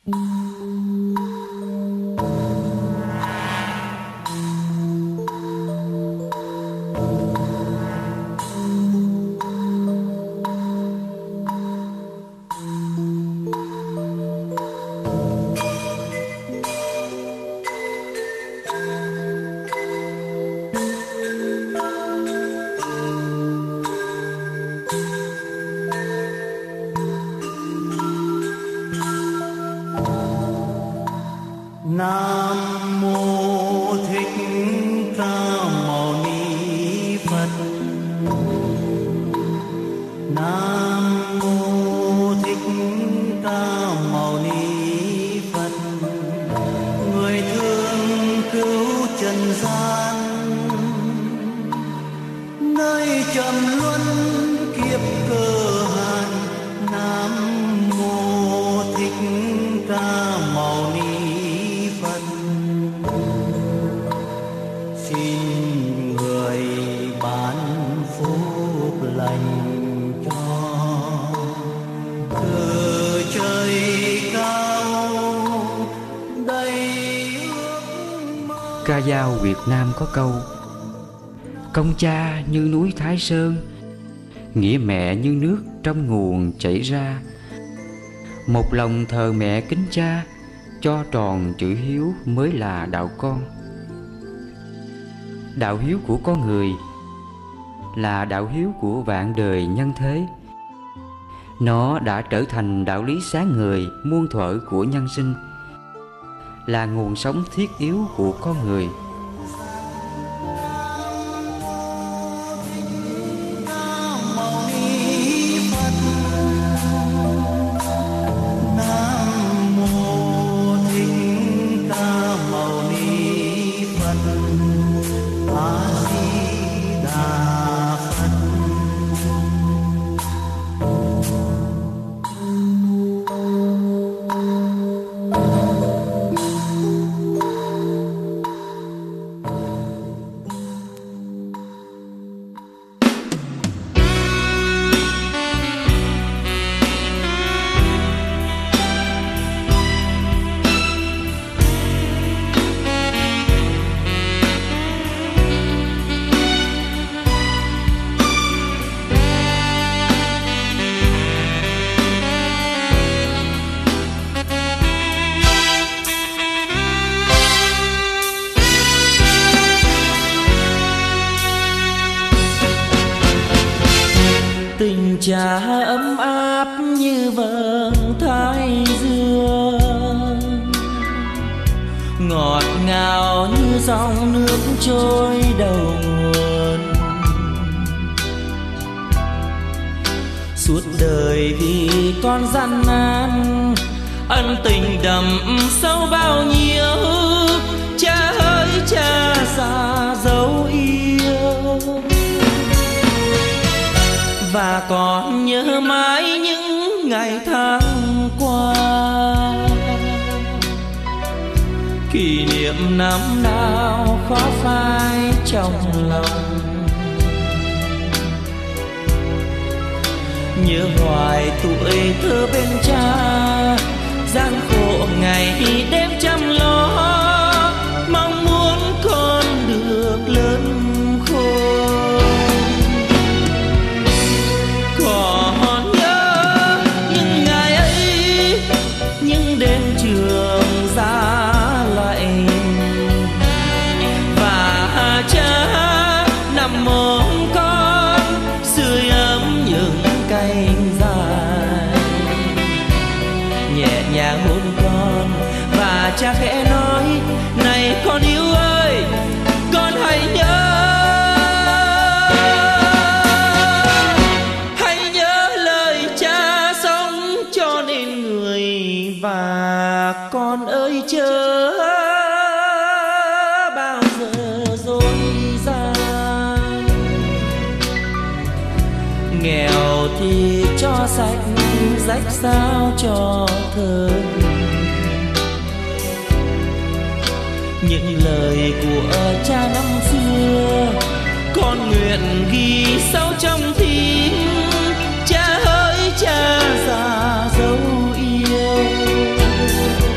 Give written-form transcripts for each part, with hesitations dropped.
Nam mô Thích Ca Mâu Ni Phật. Nam mô Thích Ca Mâu Ni Phật. Người thương cứu trần gian, nơi trầm luân kiếp cơ hàn. Nam mô Thích Ca Mâu Ni. Xin người ban phúc lành cho từ trời cao đầy ước mơ. Ca dao Việt Nam có câu: công cha như núi Thái Sơn, nghĩa mẹ như nước trong nguồn chảy ra. Một lòng thờ mẹ kính cha, cho tròn chữ hiếu mới là đạo con. Đạo hiếu của con người là đạo hiếu của vạn đời nhân thế. Nó đã trở thành đạo lý sáng ngời muôn thuở của nhân sinh, là nguồn sống thiết yếu của con người. Tình cha ấm áp như vầng thái dương, ngọt ngào như dòng nước trôi đầu nguồn. Suốt đời vì con gian nan, ân tình đậm sâu bao nhiêu. Cha ơi cha già dấu yêu, và còn nhớ mãi những ngày tháng qua. Kỷ niệm năm nào khó phai trong lòng, nhớ hoài tuổi thơ bên cha. Gian khổ ngày đêm chăm lo, mong muốn con được lớn khôn. Còn nhớ những ngày ấy, những đêm trường giá lạnh, và cha nằm ôm con sưởi ấm những cánh dài. Nhẹ nhàng hôn con và cha khẽ nói: này con yêu ơi, con hãy nhớ. Và con ơi chớ bao giờ dối gian, nghèo thì cho sạch, rách sao cho thơ. Những lời của cha năm xưa con nguyện ghi sâu trong tim. Cha ơi cha già dấu yêu,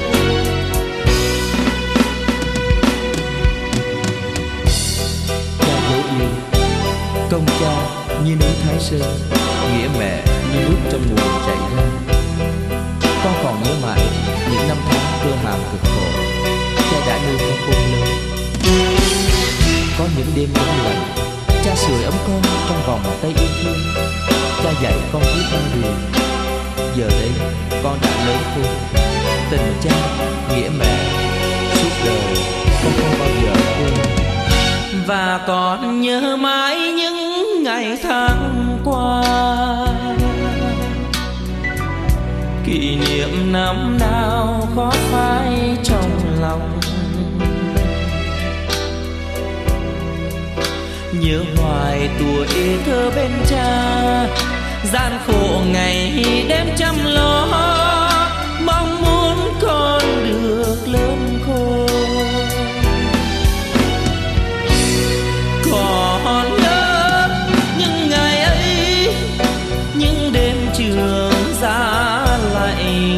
Giờ đây con đã lớn khôn, tình cha nghĩa mẹ suốt đời con không bao giờ quên. Và con nhớ mãi những ngày tháng qua, kỷ niệm năm nào khó phai trong lòng. Nhớ hoài tuổi thơ bên cha, gian khổ ngày đêm chăm lo, mong muốn con được lớn khôn. Còn nhớ những ngày ấy, những đêm trường giá lạnh,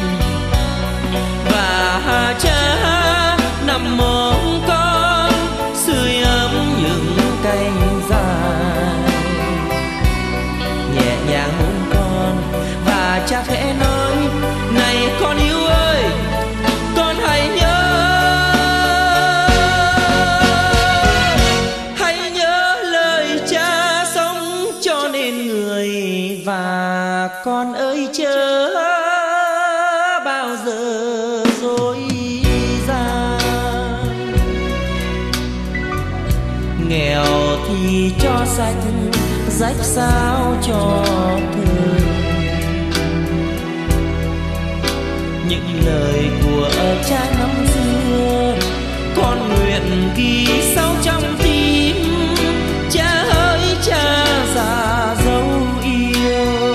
và cha nằm mong con sưởi ấm những cánh dài, nhẹ nhàng hôn con và cha khẽ nói: này con yêu ơi, con hãy nhớ lời cha sống cho nên người. Và con ơi chớ bao giờ dối gian, nghèo thì cho sạch, rách sao cho thơ. Những lời của cha năm xưa con nguyện ghi sâu trong tim. Cha ơi cha già dấu yêu,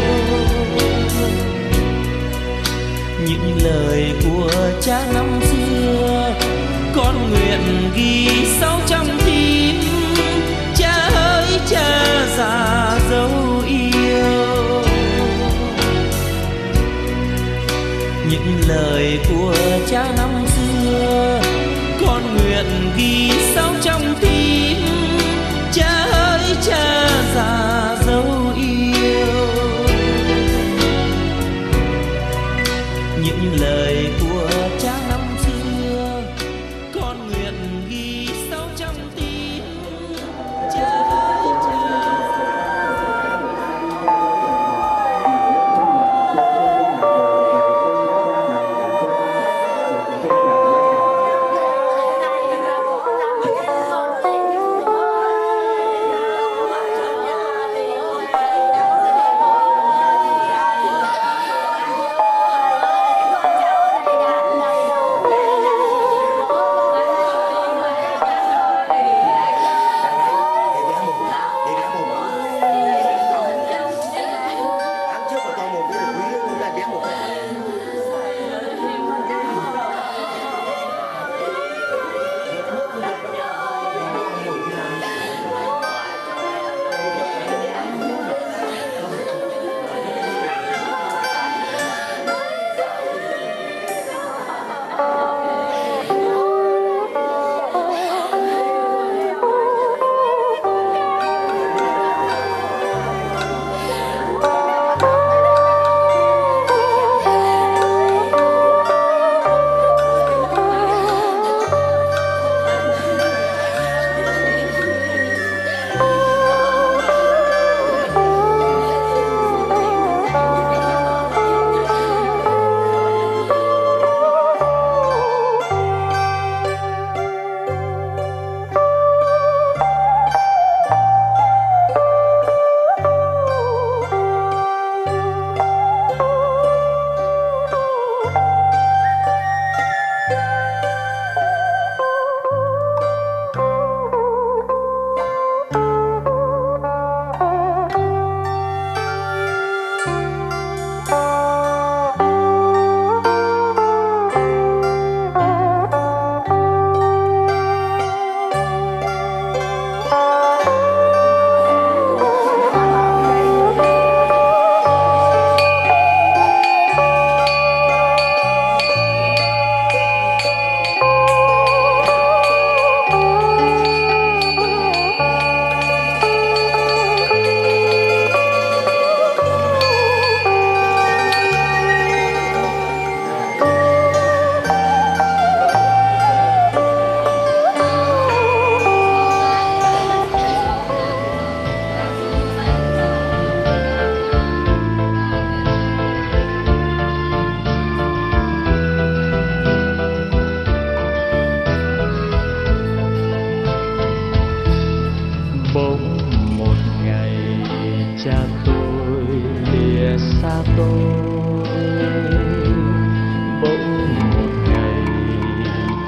những lời của cha năm xưa con nguyện ghi sâu trong tim. Cha ơi cha già dấu yêu, những lời của cha năm xưa con nguyện ghi sâu trong tim. Cha ơi cha già dấu yêu, những lời của cha năm xưa con nguyện ghi sâu trong tim. Cha ơi cha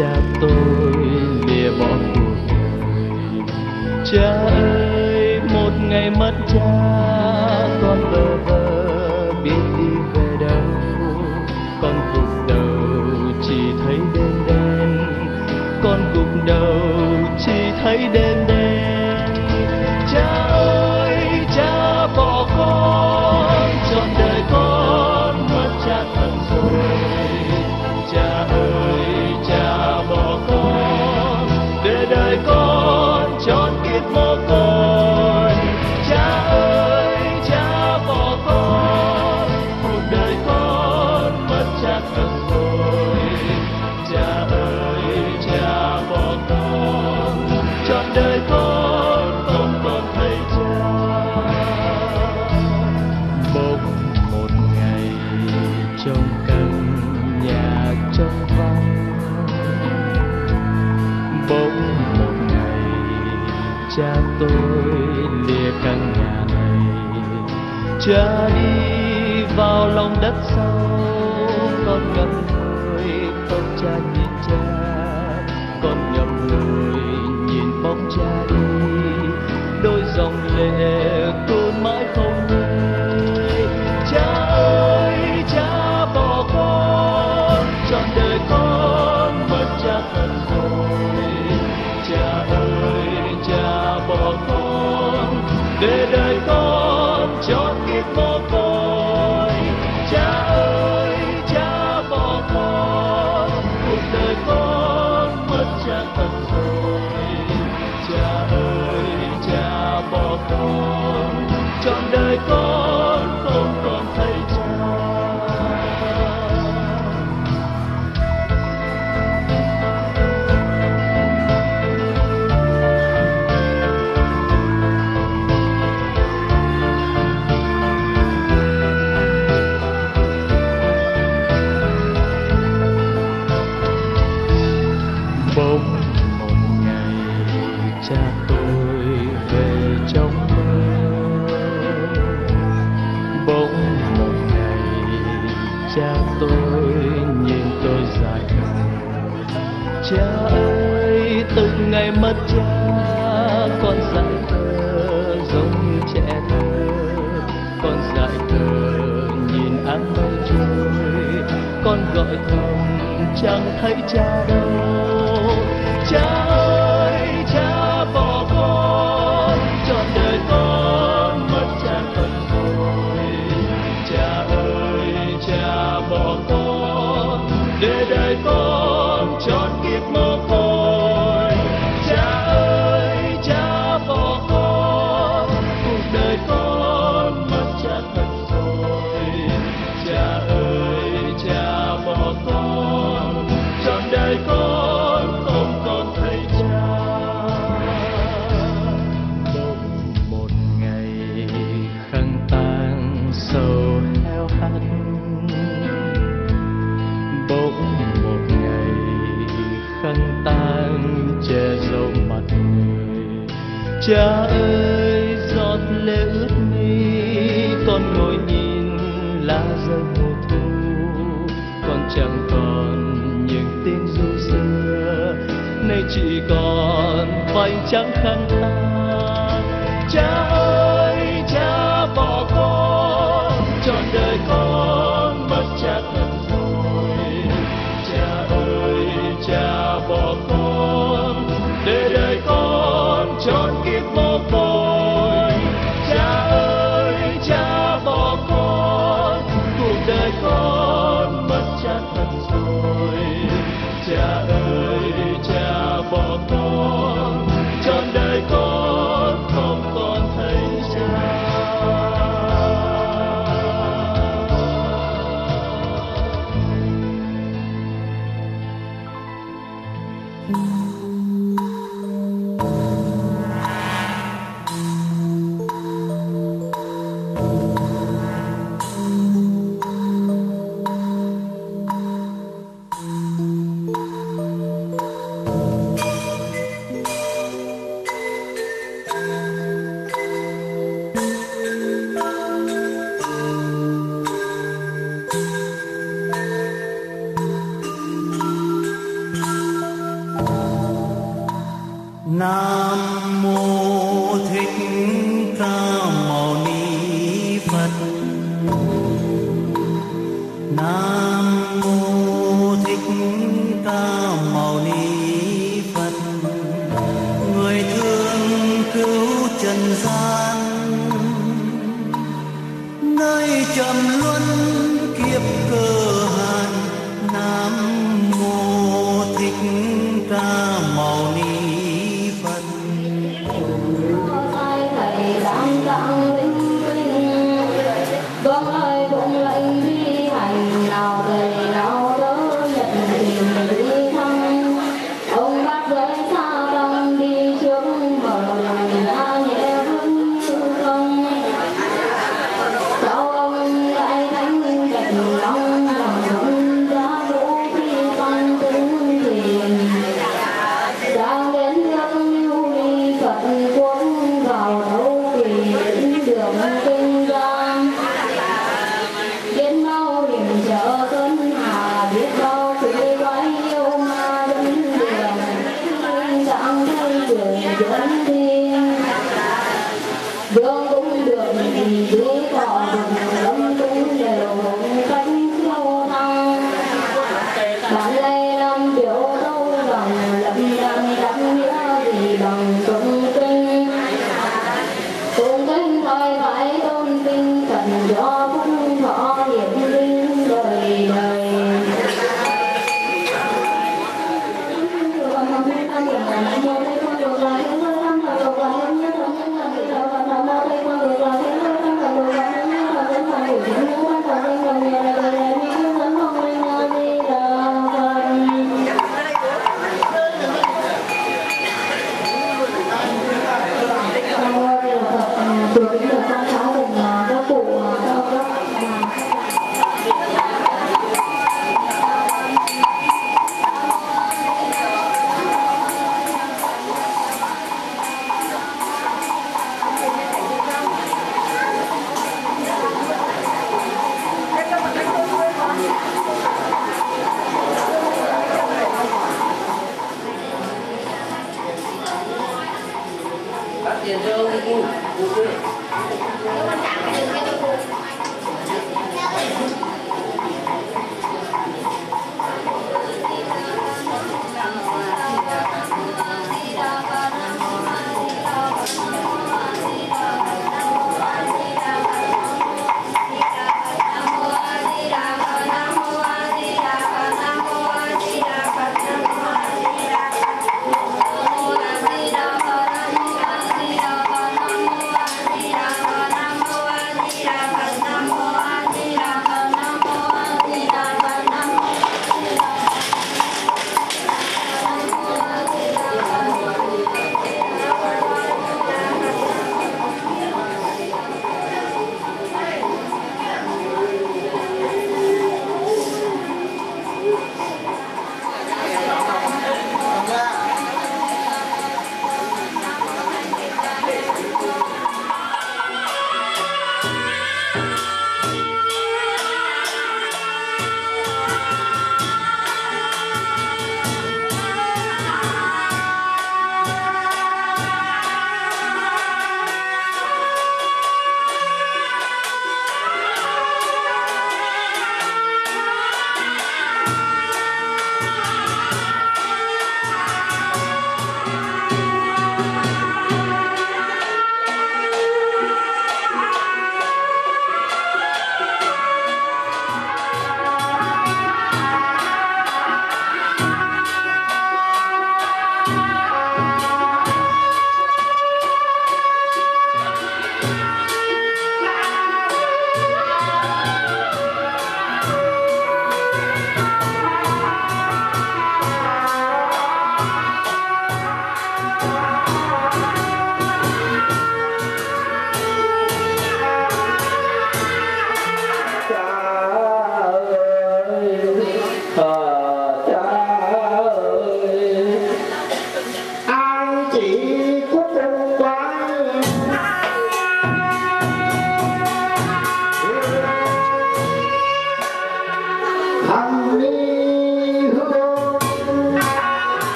cha tôi lìa bỏ cuộc đời. Cha ơi, một ngày mất cha, con bơ vơ biết đi về đâu. Con gục đầu chỉ thấy đêm đen, con gục đầu chỉ thấy đêm đen. Cha ơi, cha bỏ con, trọn đời con mất cha thật rồi. Cha ơi, cha bỏ con, để đời con trọn kiếp mồ côi. Cha ơi, cha bỏ con, cuộc đời con mất cha thật rồi. Cha ơi, cha bỏ con, trọn đời con không còn thấy cha. Bỗng một ngày trong căn nhà trong vắng, bỗng một ngày cha tôi lìa căn nhà này. Cha đi vào lòng đất sâu, con ngậm ngùi không cha nhìn cha. Con ngậm ngùi nhìn bóng cha đi, đôi dòng lệ tuôn mãi không nguôi. Cha ơi, cha bỏ con, trọn đời con mất cha thật rồi. Cha ơi, cha bỏ con, để đời con trọn kiếp mồ côi. Cha ơi, cha bỏ con, cuộc đời con mất cha thật rồi. Cha ơi, cha bỏ con, trọn đời con không còn thấy cha. Bỗng một ngày cha tôi về trong mơ, bỗng một ngày cha tôi nhìn tôi dài đầu. Cha ơi, từ ngày mất cha, con dại thơ giống như trẻ thơ. Con dại thơ nhìn áng mây trôi, con gọi thầm chẳng thấy cha đâu. Cha ơi, cha bỏ con, trọn đời con mất cha thật rồi. Cha ơi, cha bỏ con, để đời con trọn kiếp mồ côi. Cha ơi, cha bỏ con, cuộc đời con mất cha thật rồi. Cha ơi, cha bỏ con, trọn đời con không còn thấy cha. Bỗng một ngày khăn tang sầu heo hắt, bỗng một ngày khăn tang che dấu mặt người. Cha ơi, giọt lệ ướt mi, con ngồi nhìn lá rơi mùa thu. Con chẳng còn những tiếng ru xưa, nay chỉ còn vành trắng khăn tang. Cha ơi, cha bỏ con, trọn đời con mất cha thật rồi. Cha ơi, cha bỏ con, để đời con trọn kiếp mồ côi. Cha ơi, cha bỏ con, cuộc đời con mất cha thật rồi. Cha ơi, cha bỏ con, trọn đời con không còn thấy cha. Nam mô Thích Ca Mâu Ni Phật. Nam mô Thích Ca Mâu Ni Phật. Người thương cứu trần gian, nơi trầm luân kiếp cơ hàn. Nam mô Thích Ca Mâu Ni Phật. Thầy đang đang vinh vinh, vâng ơi phụng lệnh thi hành, nào thầy nào đỡ nhận hình đi thăm. Ông bác giới xa tăng đi trước mở đường ra nhẹ vững không. Sau ông lại thánh cạnh long bằng dung giá vũ khi tăng tướng thiền. Đang đến nước lưu ly Phật quốc vào đấu kỳ đến đường kinh giang. Biết bao điểm trở cơn hà, biết bao quỷ quái yêu ma dẫn đường. Linh dạng thay đường dẫn thiên, đường cũng được thì dưới cỏ đường lâm cũng đều một cách siêu thăng. Bản lây năm biểu đâu rằng lập đàn đắc nghĩa gì bằng tụng kinh. Tụng kinh thời phải tôn vinh cần cho phúc thọ hiển linh đời đời.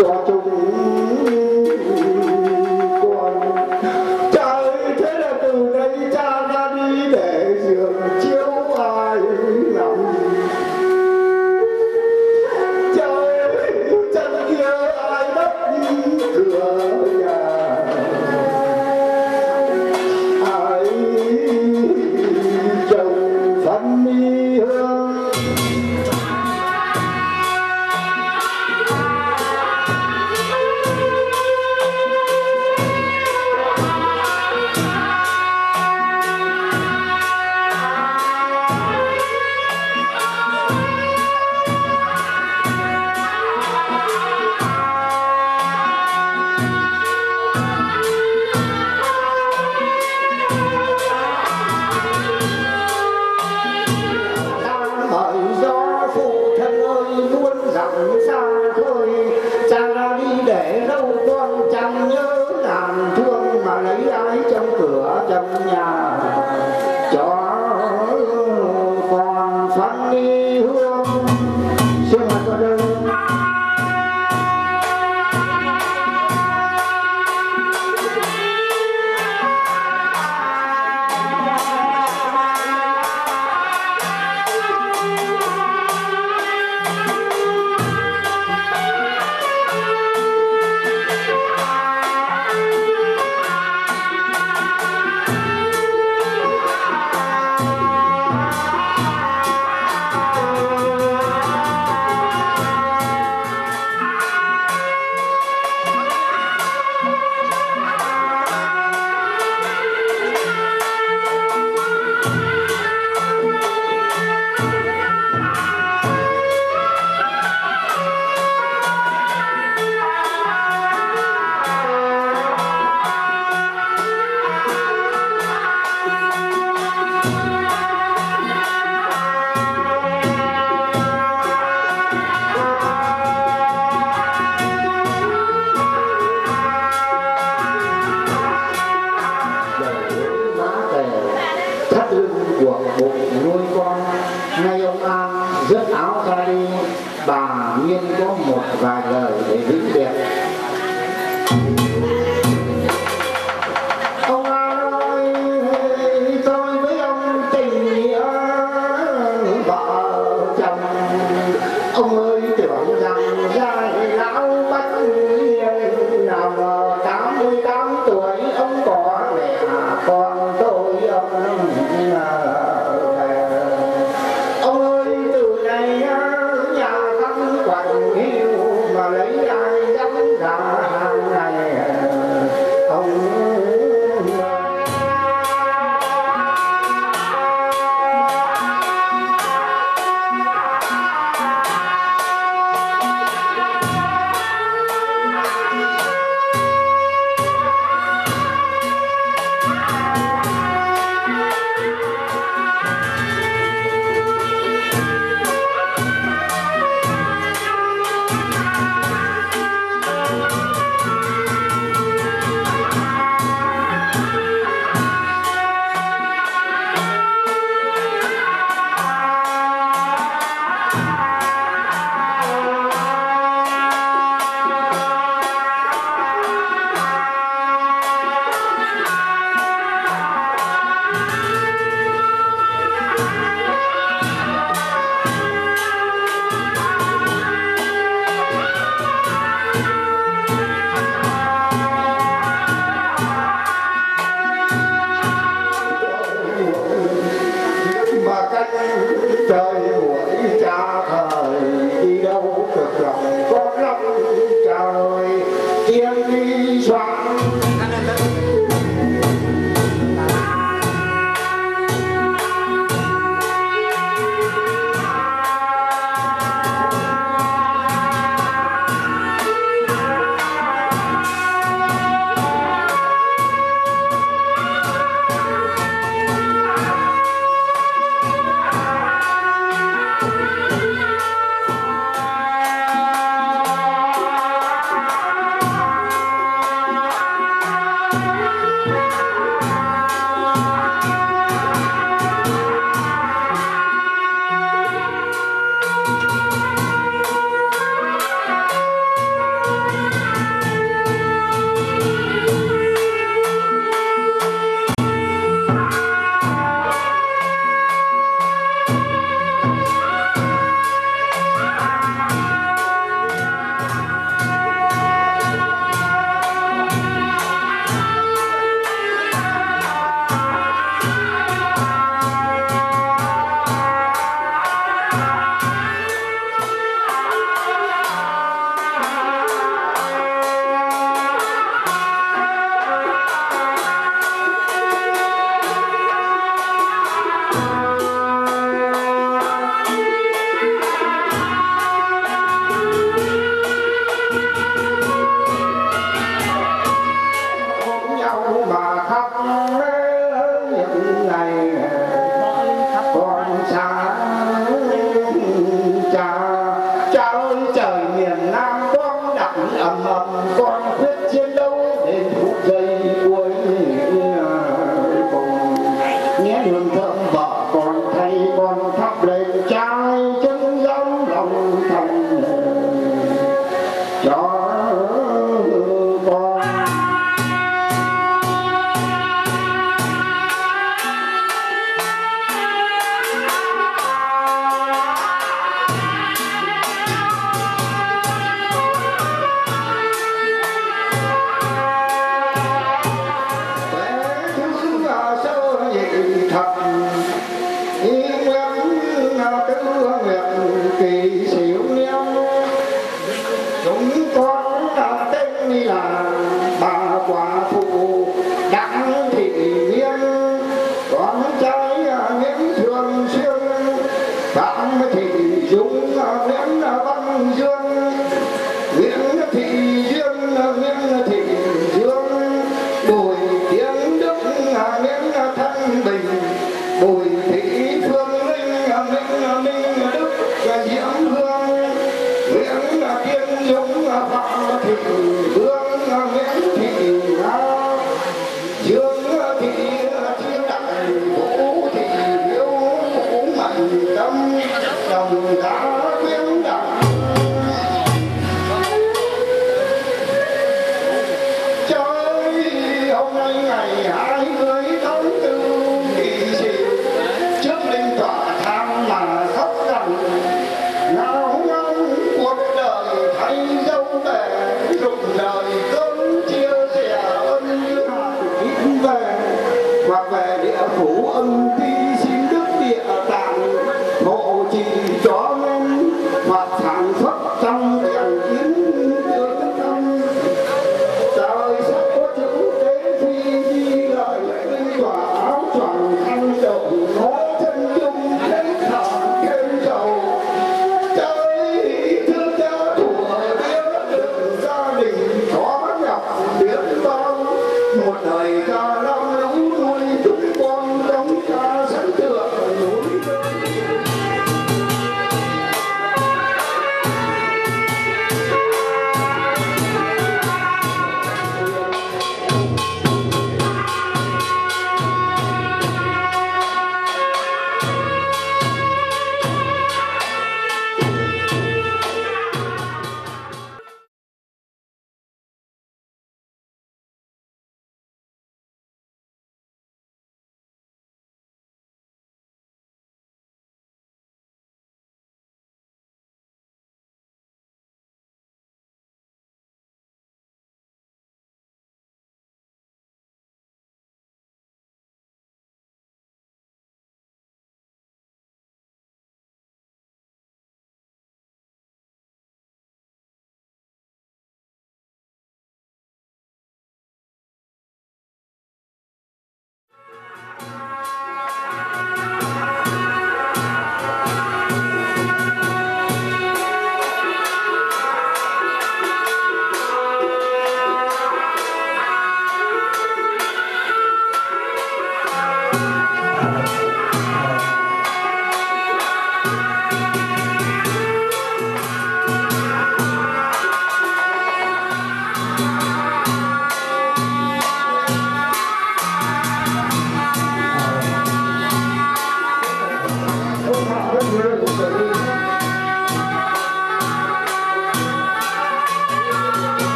cho chúng con. Cha ơi, thế là từ đây cha ra đi để giường chiếu ai lòng. Cha ơi, chân kia ai đắp đi cửa nhà, ai trồng phân mi hương. Trong nhà cho con phân đi hương. Xin mời con ơi. Bà Nhiên có một vài lời để vĩnh biệt. Ông ơi, tôi với ông tình nghĩa vợ chồng. Ông ơi, tưởng rằng giai lão bách niên, nào ngờ 88 tuổi ông có mẹ con tôi ông. Ông ơi, từ này quạnh hiu mà lấy ai dám ra hàng này ông. Trời buổi cha thời đi đâu cực lòng có lắm trời tiếng đi xoắn. đặng ầm ầm con quyết chiến đấu đến phút giây cuối cùng. Nghe đường thơm vợ con thay con thắp lên trai chân giống lòng thành cho con.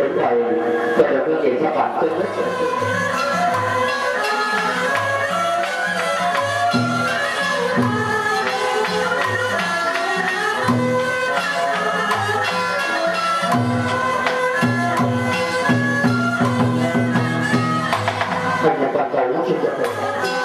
kính thầy cho được cái gì các bạn kính thích. Thầy nhà toàn cầu lắm xin chào thầy.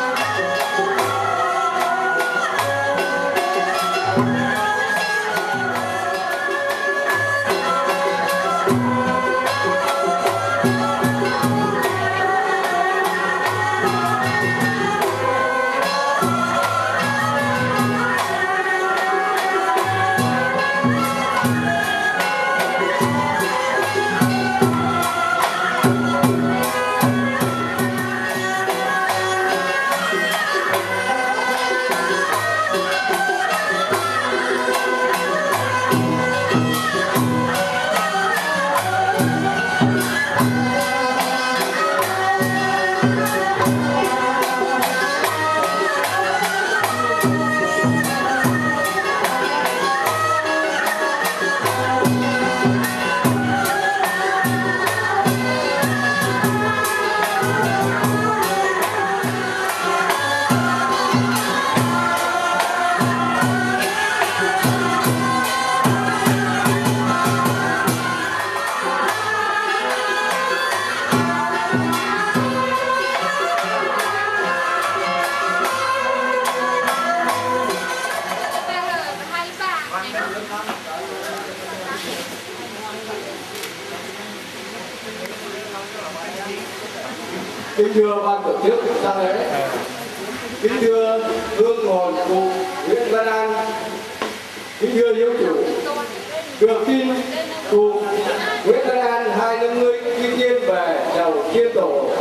Kính thưa ban tổ chức tang lễ, kính thưa hương hồn cụ Nguyễn Văn An, kính thưa hiếu chủ, được tin cụ Nguyễn Văn An 250 quy tiên về đầu chiên tổ.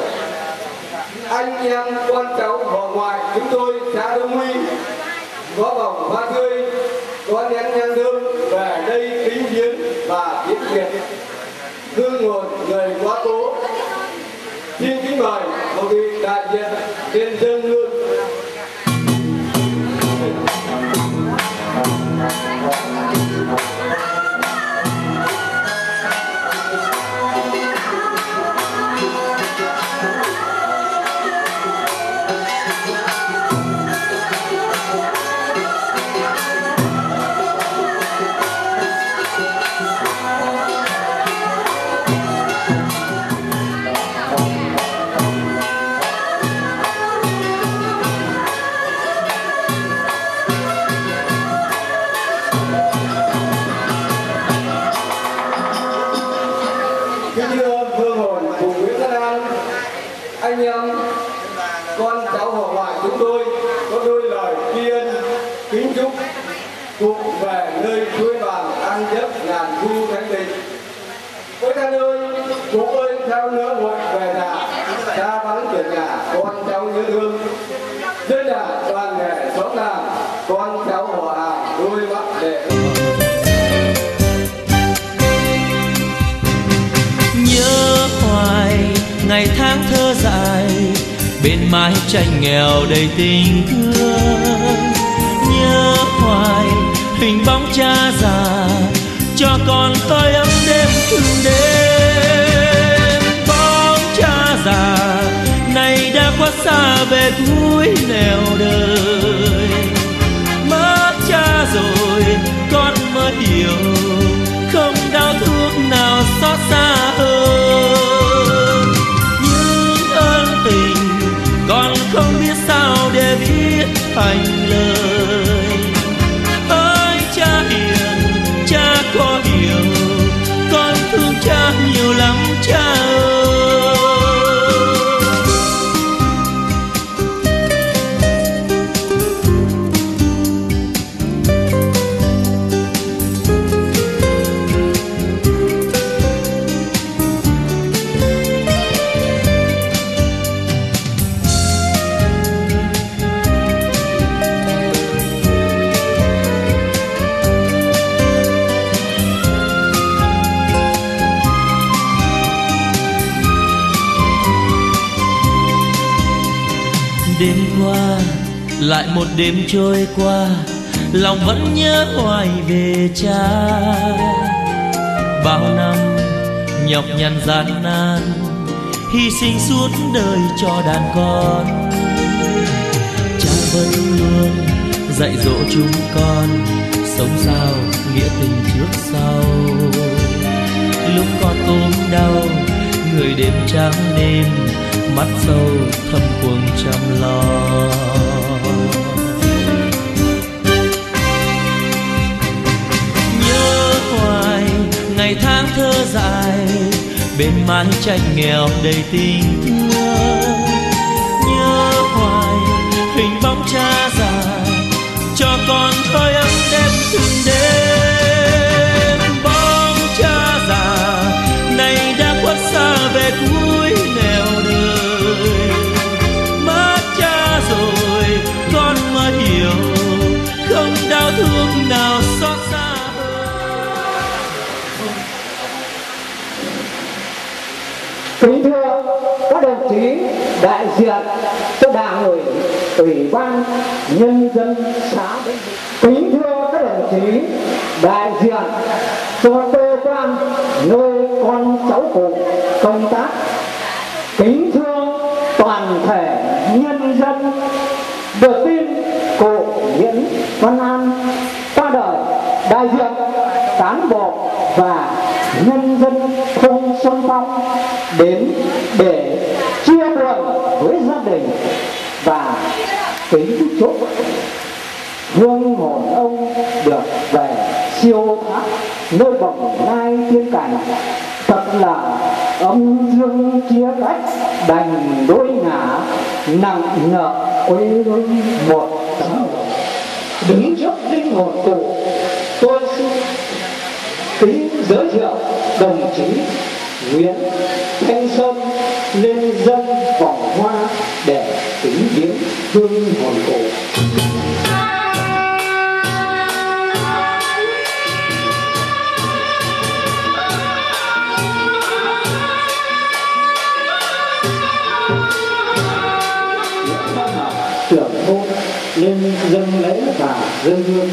Anh em con cháu họ ngoại chúng tôi xã Đông Huy có vòng hoa tươi, có nén nhang thơm về đây kính viếng và tiễn biệt hương hồn người quá cố. Xin kính mời một vị đại diện trên dân hương. Anh em con cháu họ ngoại chúng tôi có đôi lời tri ân kính chúc cụ về nơi chuối vàng ăn giấc ngàn thu thánh định. Ôi Thanh ơi, cụ ơi theo nữa muộn về nhà, cha vắng chuyển nhà con cháu nhớ thương. Dân nhà đoàn nghệ xóm làng con cháu họ hàng đôi mắt để nhớ hoài ngày tháng thơ dại bên mái tranh nghèo đầy tình thương. Nhớ hoài hình bóng cha già cho con tôi ấm đêm từng đêm. Bóng cha già này đã quá xa về cuối nẻo đời. Mất cha rồi con mới hiểu không đau thương nào xót xa hơn. Những ơn tình con không biết sao để viết thành lời. Ơi cha hiền, cha có hiểu con thương cha nhiều lắm cha ơi. Đêm qua lại một đêm trôi qua, lòng vẫn nhớ hoài về cha. Bao năm nhọc nhằn gian nan, hy sinh suốt đời cho đàn con. Cha vẫn luôn dạy dỗ chúng con sống sao nghĩa tình trước sau. Lúc con ốm đau, người đêm trắng đêm, mắt sâu thầm cuồng chăm lo. Nhớ hoài ngày tháng thơ dài, bên mái tranh nghèo đầy tình thương. Nhớ hoài hình bóng cha già, cho con hơi ấm đêm từng đêm. Bóng cha già này đã khuất xa về cuối nẻo đời. Mất cha rồi con mới hiểu, không đau thương nào xót xa hơn. Kính thưa các đồng chí đại diện cho Đảng ủy, Ủy ban Nhân dân xã. Kính thưa các đồng chí đại diện cho cơ quan nơi con cháu cụ công tác. Kính thưa toàn thể nhân dân, được tin cụ Nguyễn Văn An qua đời, đại diện cán bộ và nhân dân thôn Xuân Phong đến để chia buồn với gia đình và kính chúc hương hồn ông được về siêu thoát nơi bồng lai thiên cảnh. Thật là âm dương chia cách, đành đôi ngả nặng nợ quê hương một tấm lòng. Đứng trước linh hồn cụ, tôi xin kính giới thiệu đồng chí Nguyễn Thanh Sơn lên dân vòng hoa để kính viếng hương hồn cụ. Trưởng thôn lên dâng lễ và dâng hương.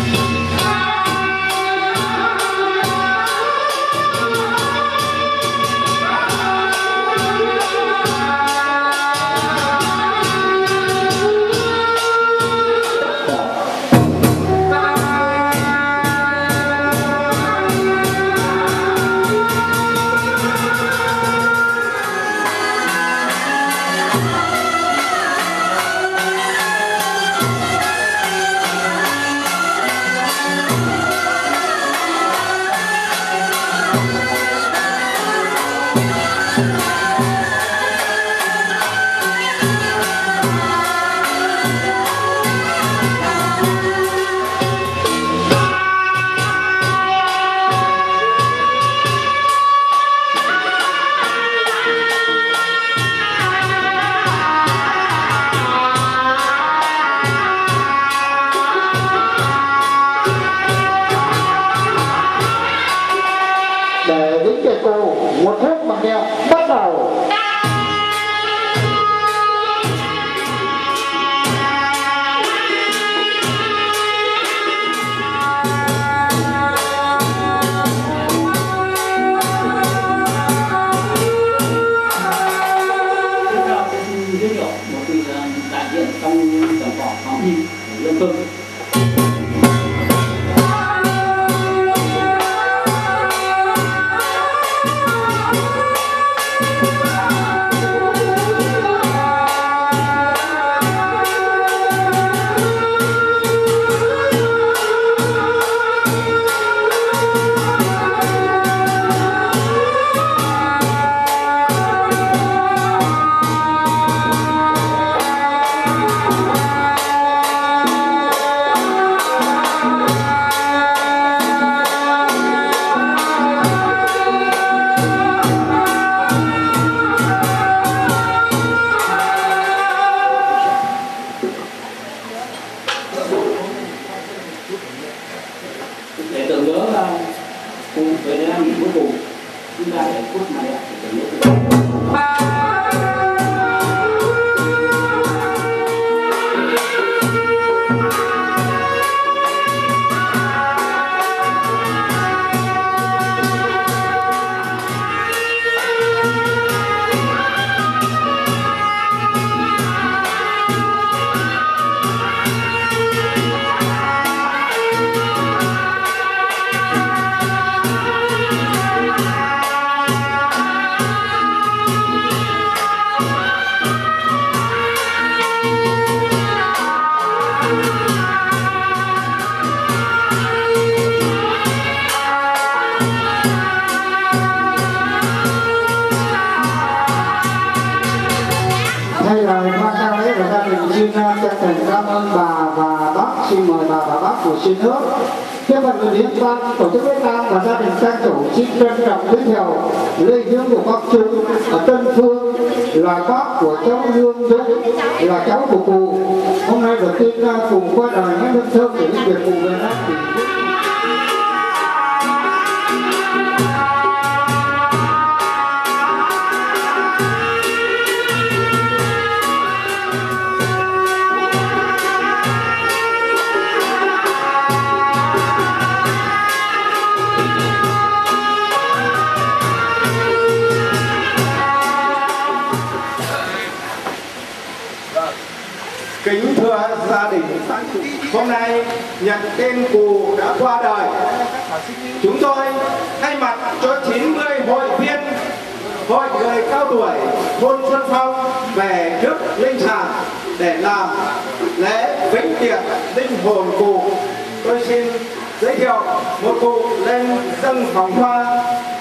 Một thước bằng đeo bắt đầu. Giới thiệu một vị đại diện trong dòng họ Hoàng Huy Lương Phương. Để tưởng nhớ cùng với đến năm cuối cùng chúng ta để phút này để tưởng nhớ. bà bác của xin nước. Theo phần người liên quan, tổ chức lễ tang và gia đình tang chủ xin trân trọng giới thiệu lễ viếng của các chúng ở Tân Phương là bác của cháu Lương Dũng, là cháu của cụ. Hôm nay được tin cùng qua đời nghe hương thơm để những việc cụ về Nam thì kính thưa gia đình, hôm nay nhận tên cụ đã qua đời. Chúng tôi thay mặt cho 90 hội viên hội người cao tuổi thôn Xuân Phong về trước linh sản để làm lễ vĩnh tiệc linh hồn cụ. Tôi xin giới thiệu một cụ lên dâng vòng hoa.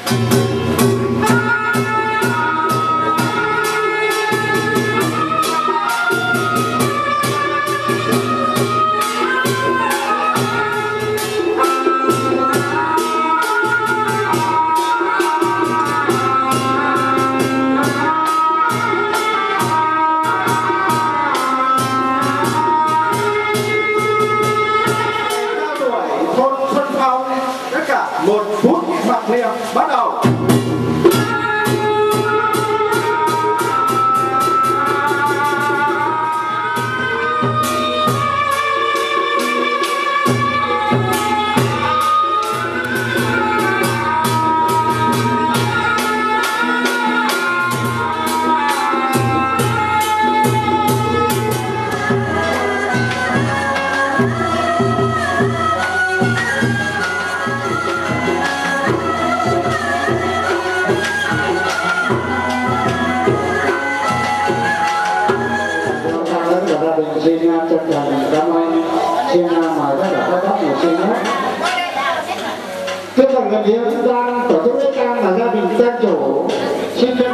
Một phút mặc niệm bắt đầu. Xin chân thành cảm ơn. Xin mời tất cả các bác một xin hết. Tiếp tục gần hiện đang tổ chức lễ tang và gia đình tang chủ xin chân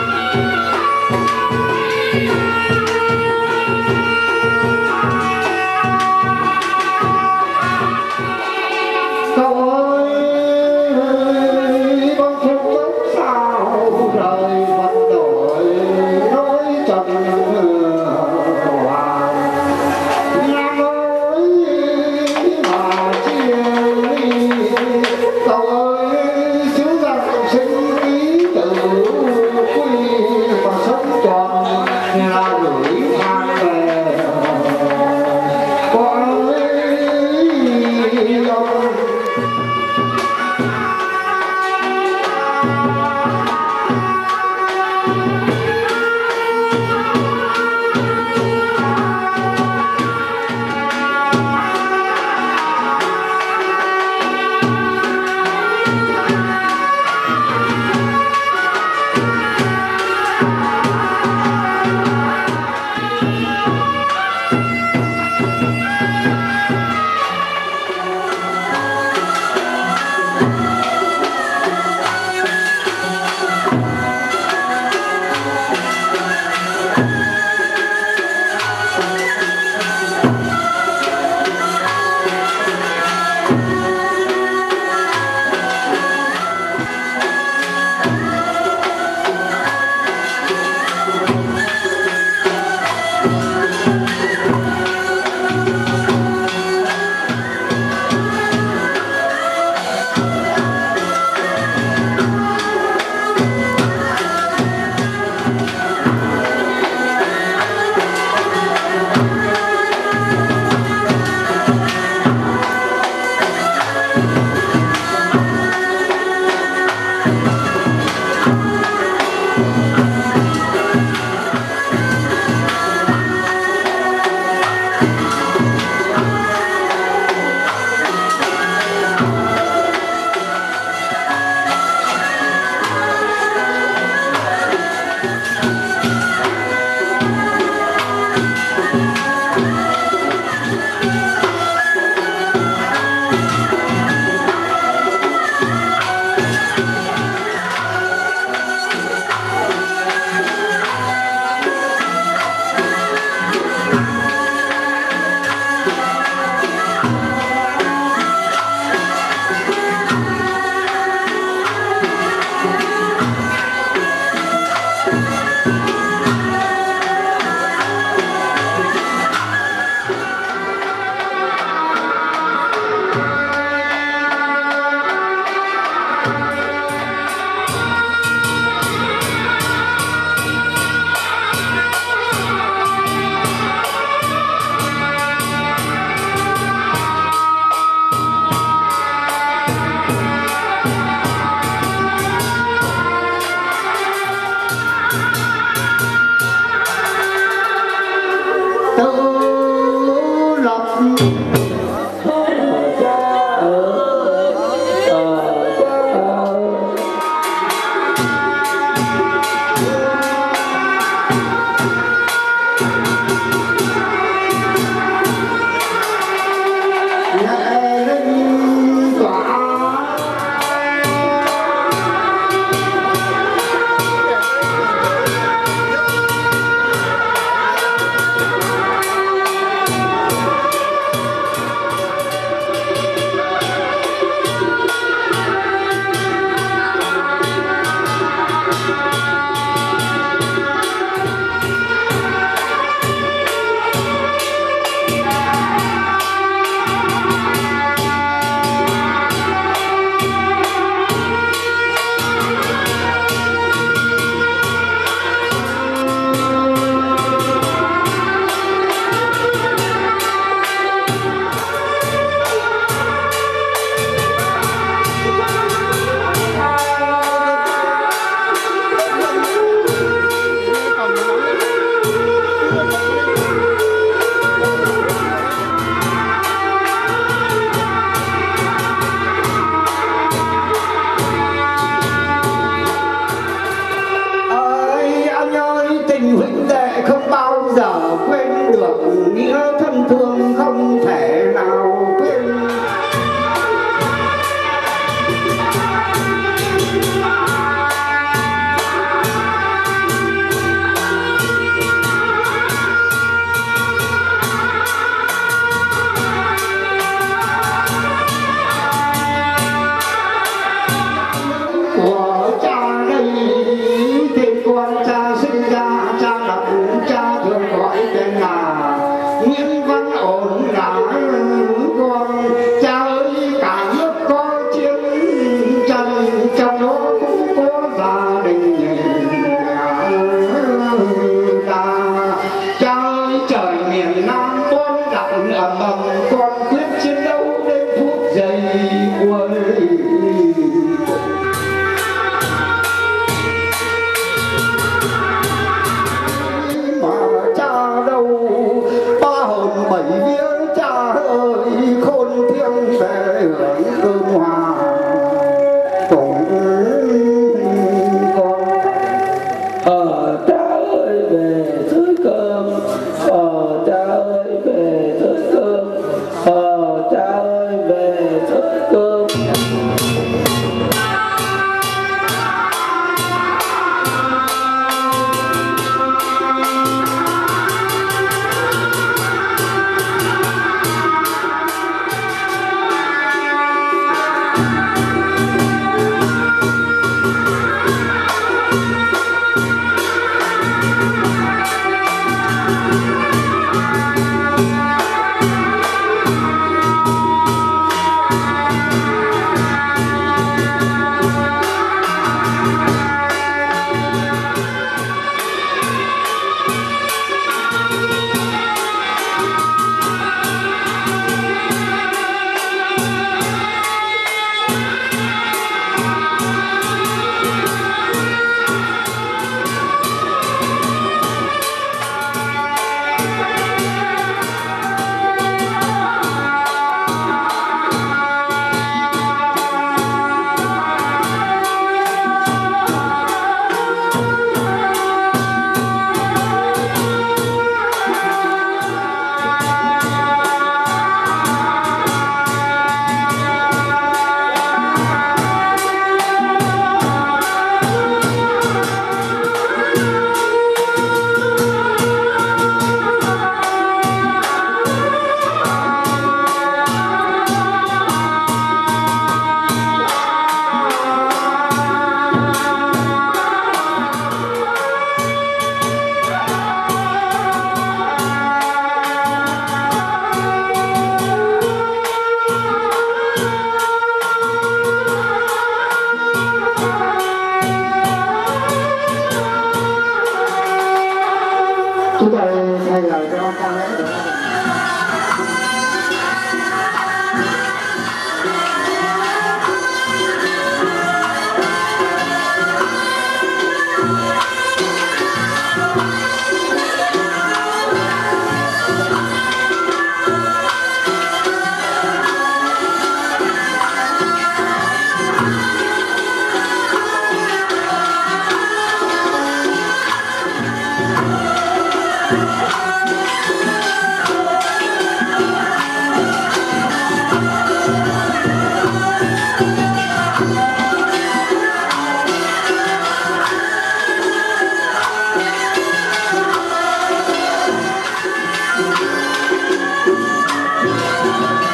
cậu ơi con không tốt sao rời vật đổi nỗi trần cậu ơi xứ rằng sinh ý tử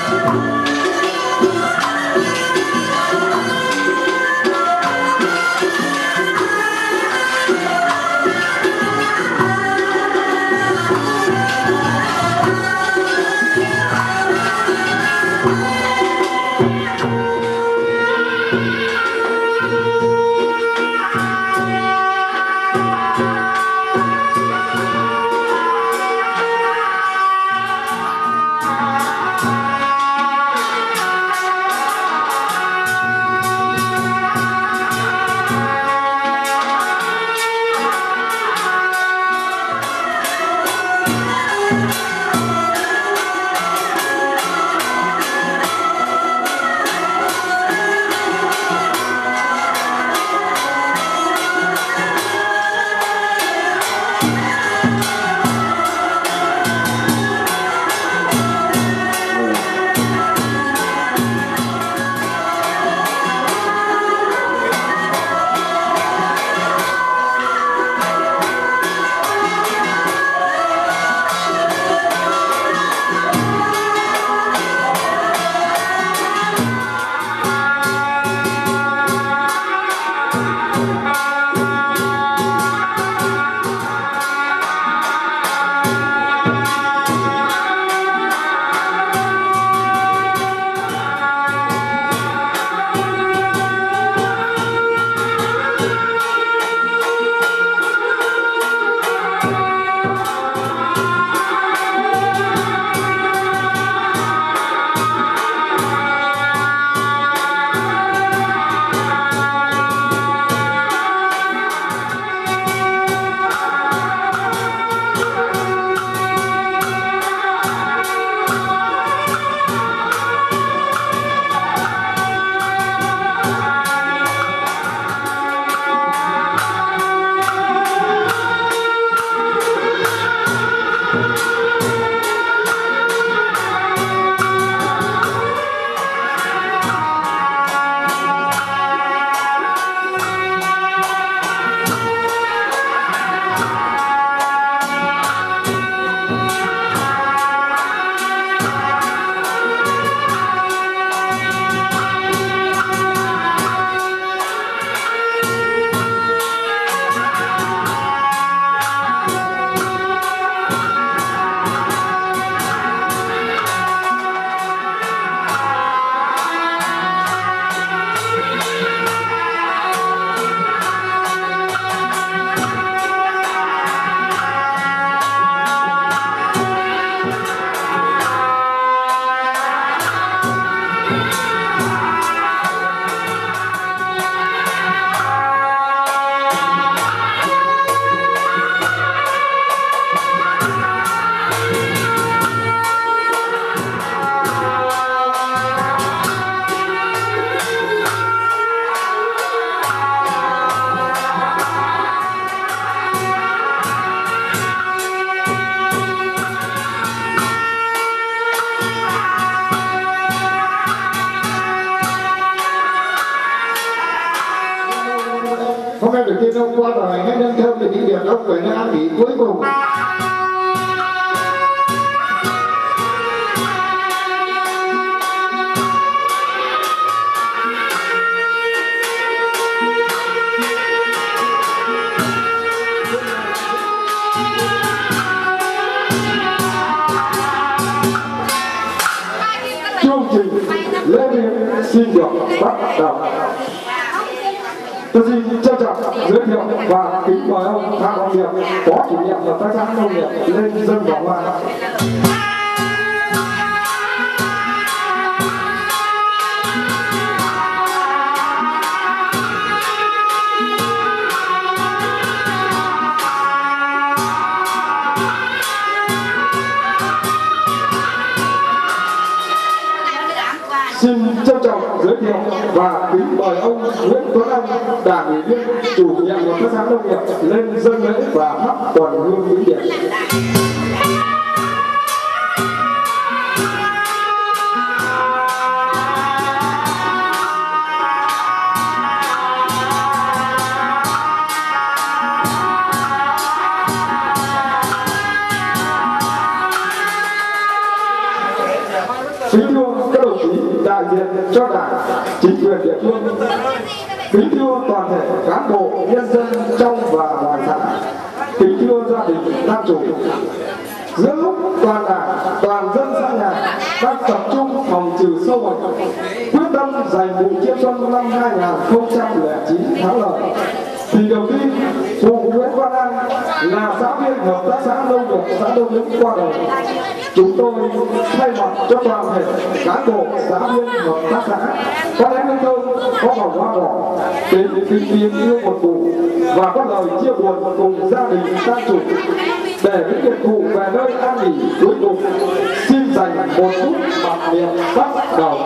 Hôm nay được tiên ông qua rồi, hết đơn thơm về những điểm ông gửi lên ăn nghỉ cuối cùng. Chương trình lễ viếng xin được bắt đầu. Tôi xin trân trọng giới thiệu và kính mời ông Phạm Hoàng Điệp, Phó chủ nhiệm hợp tác xã nông nghiệp lên dân vòng hoa. Xin trân trọng giới thiệu và kính mời ông Nguyễn Tuấn Anh, Đảng ủy viên, chủ nhiệm hợp tác xã nông nghiệp lên dâng lễ và thắp toàn hương vĩnh điện. Kính thưa các đồng chí đại diện cho Đảng, chính quyền địa phương, kính thưa toàn thể cán bộ nhân dân trong và ngoài xã, kính thưa gia đình nam chủ. Giữa lúc toàn Đảng, toàn dân xã nhà đang tập trung phòng trừ sâu bệnh, quyết tâm giành vụ chiêm xuân năm 2009 thắng lợi, thì đầu tiên cụ Nguyễn Văn An là xã viên hợp tác xã nông nghiệp xã Đông Lĩnh qua đời. Chúng tôi thay mặt cho toàn thể cán bộ xã viên hợp tác xã có nén hương thơm, có vòng hoa đỏ đến kính viếng yêu một cụ và có lời chia buồn cùng gia đình tang chủ. Để vĩnh biệt cụ về nơi an nghỉ cuối cùng, xin dành một phút mặc niệm bắt đầu.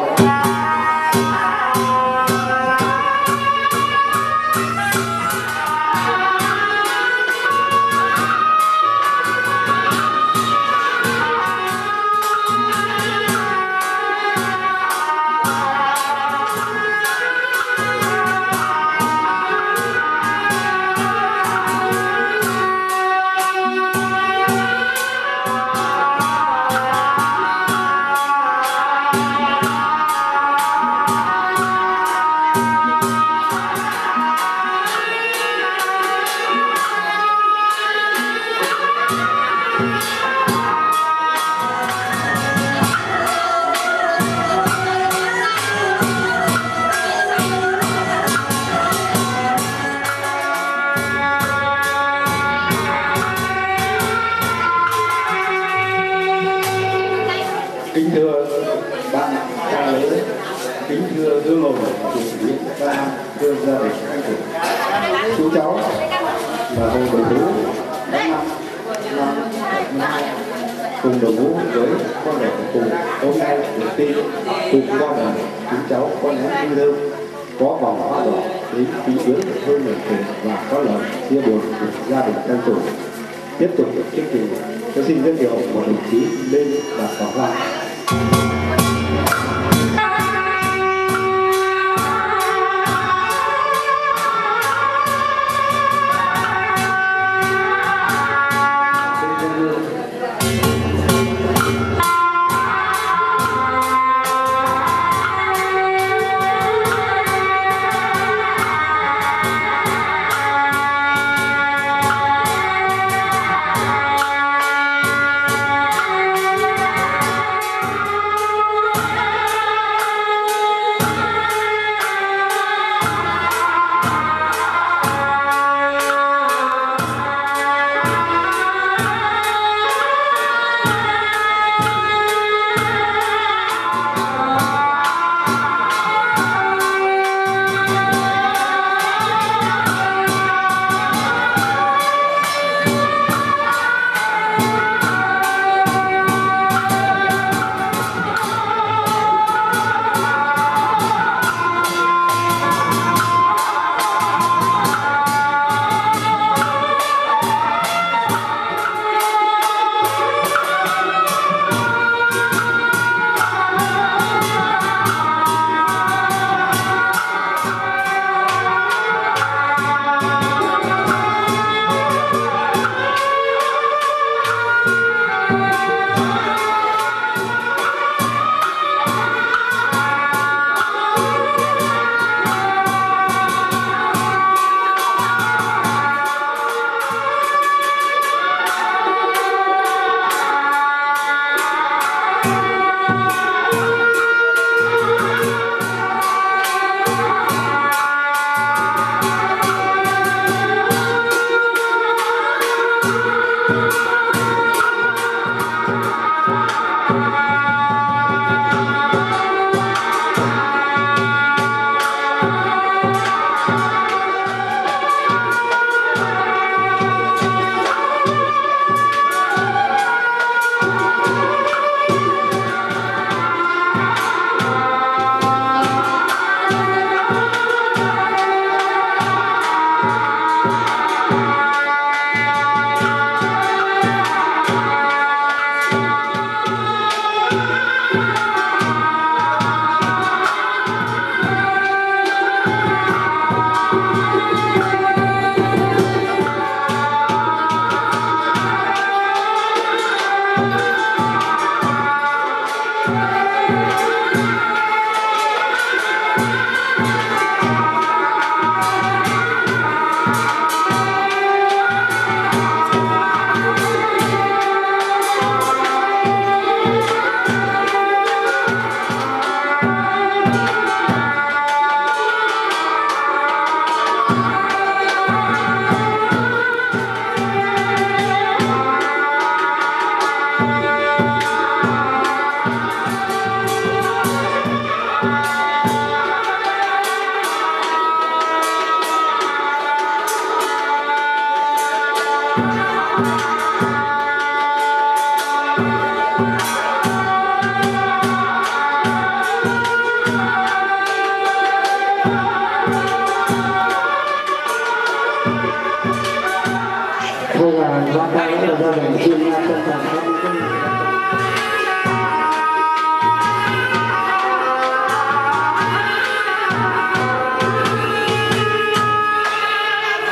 Kính thưa bạn tang lễ, kính thưa hương hồn chủ tịch và thưa gia đình anh chị, chú cháu và hùng đội ngũ năm năm cùng đội ngũ với con rể cùng hôm nay được tin cùng con đời chú cháu có nén hương thơm, có vòng hoa đỏ đến quý viếng hơn người tình và có lời chia buồn của gia đình anh chủ. Tiếp tục chương trình, tôi xin giới thiệu một đồng chí lên đặt vòng hoa.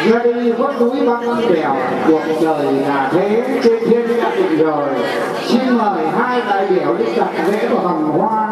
ra đi khuất núi băng đèo, cuộc đời là thế, trên thiên đã định rồi. Xin mời hai đại biểu đi đặt lễ vào vòng hoa.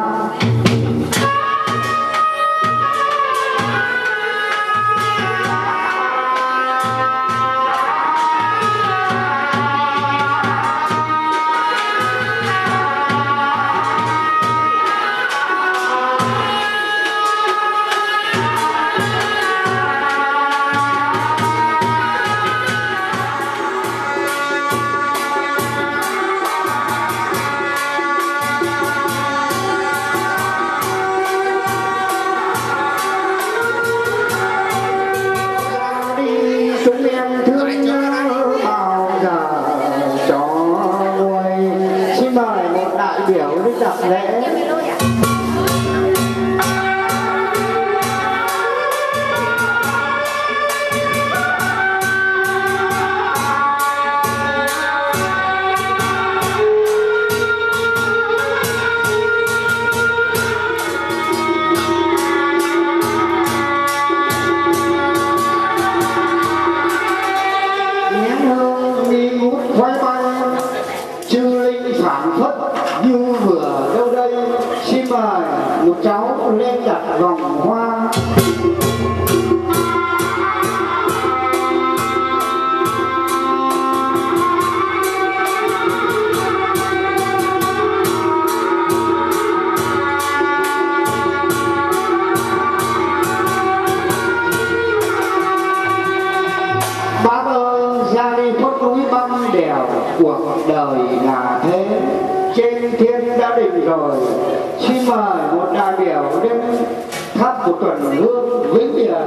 Cuộc đời là thế, trên thiên đã định rồi. Xin mời một đại biểu đến thắp một tuần hương vĩnh biệt.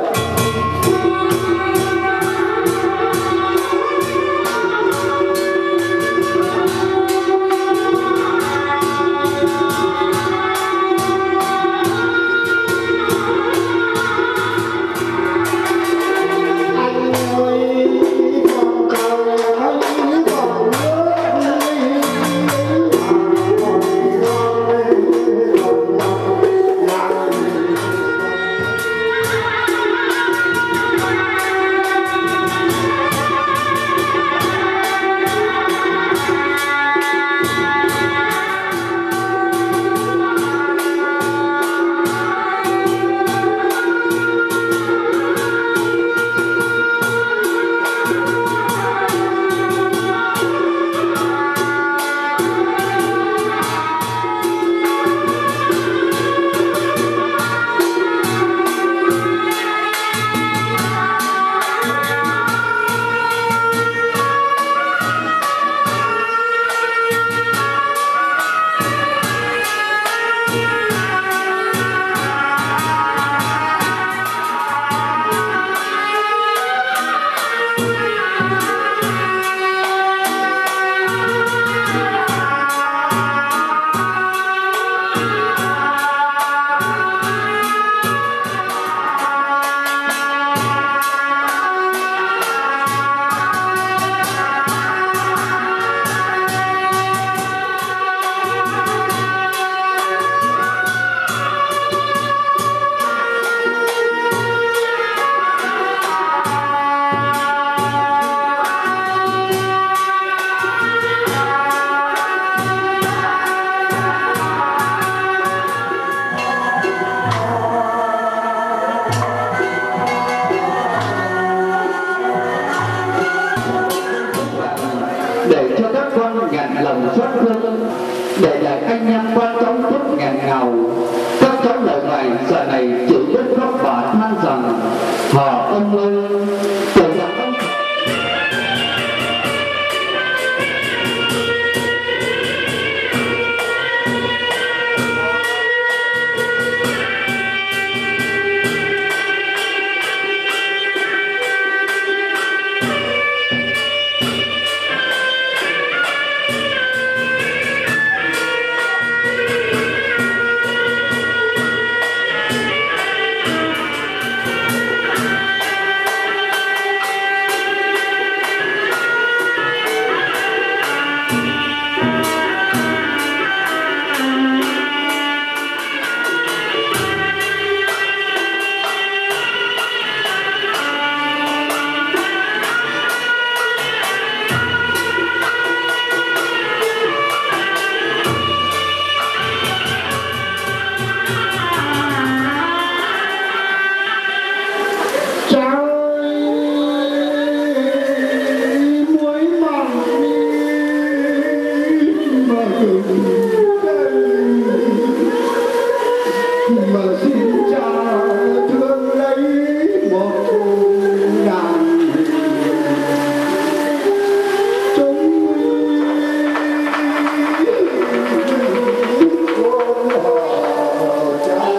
để dạy anh em qua trong phút nghẹn ngào. Các cháu lời bài giờ này chỉ biết khóc và than rằng họ ông ơi, từ rằng ông mà xin cha thương lấy một ngàn chúng con họ cha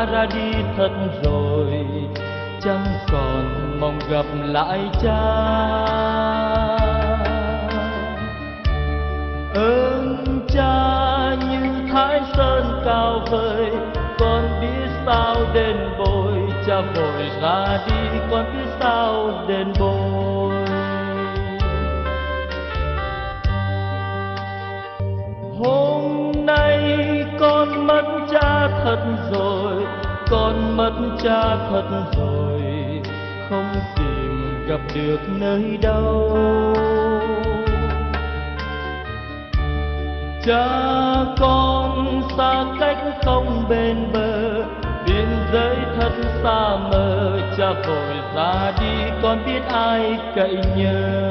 đã ra đi thật rồi, chẳng còn mong gặp lại cha. Ơn cha như Thái Sơn cao vời, con biết sao đền bồi. Cha vội ra đi, con biết sao đền bồi. Hôm nay con mất cha thật rồi, con mất cha thật rồi, không tìm gặp được nơi đâu. Cha con xa cách không bên bờ, biên giới thật xa mờ. Cha vội ra đi, con biết ai cậy nhờ.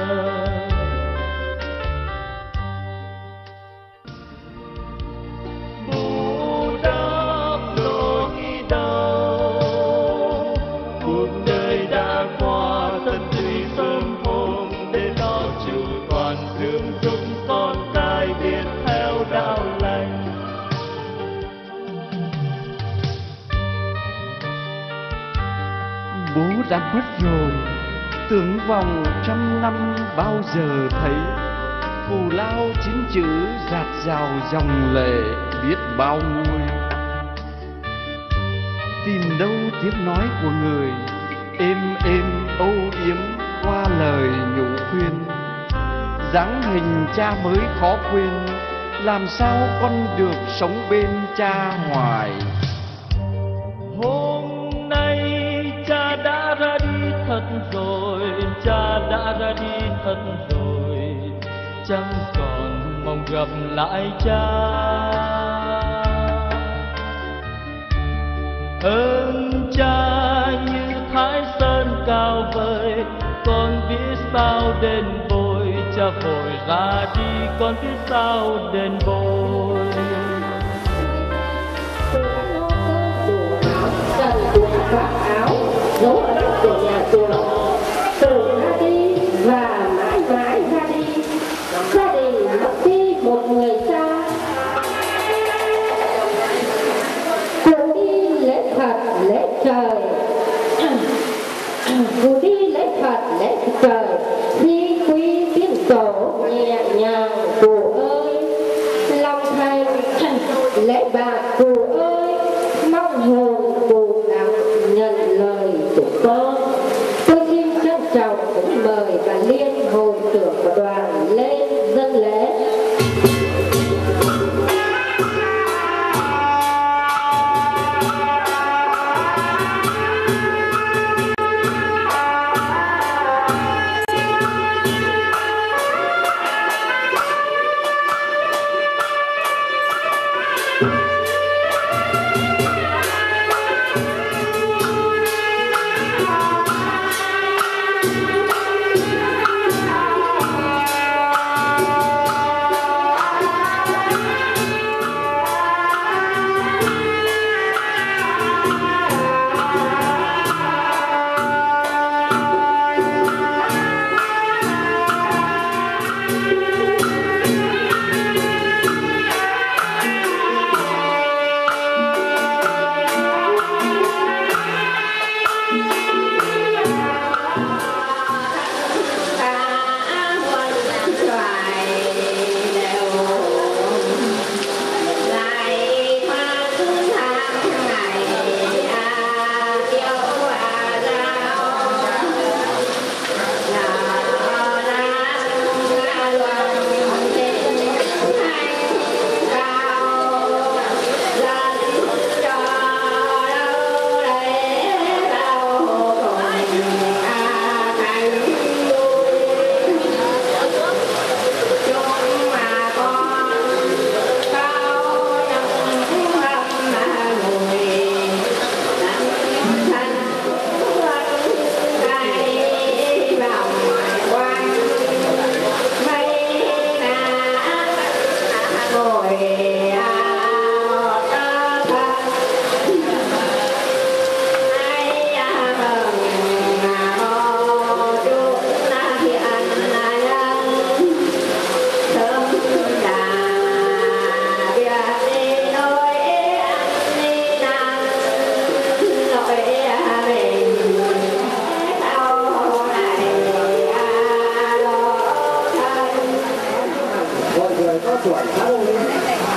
Bù đắp nỗi đau, cuộc đời đã qua tận tùy sớm hôm, để lo chu toàn thương giúp con cái biết theo đạo lành. Bố đã mất rồi, tưởng vòng trăm năm bao giờ thấy. Cù lao chín chữ dạt dào dòng lệ biết bao nguôi. Tìm đâu tiếng nói của người, êm êm âu yếm qua lời nhủ khuyên. Dáng hình cha mới khó quên, làm sao con được sống bên cha hoài. Hôm nay cha đã ra đi thật rồi, cha đã ra đi thật rồi, chẳng còn mong gặp lại cha. Ơn cha như Thái Sơn cao vời, con biết sao đền bồi. Cha vội ra đi, con biết sao đền bồi. Cần của vạt áo dấu ấn của nhà chùa, từ ra đi và mãi mãi ra đi. Gia đình mất đi một người cha, cụ đi lễ Phật lễ trời, cụ đi lễ Phật lễ trời, thi quý tiếng tổ nhẹ nhàng. Cụ ơi lòng thành lễ bạc, cụ ơi mong hồn cụ nặng nhận lời của con. Tôi xin trân trọng cũng mời cả liên hội trưởng và đoàn lên dâng lễ.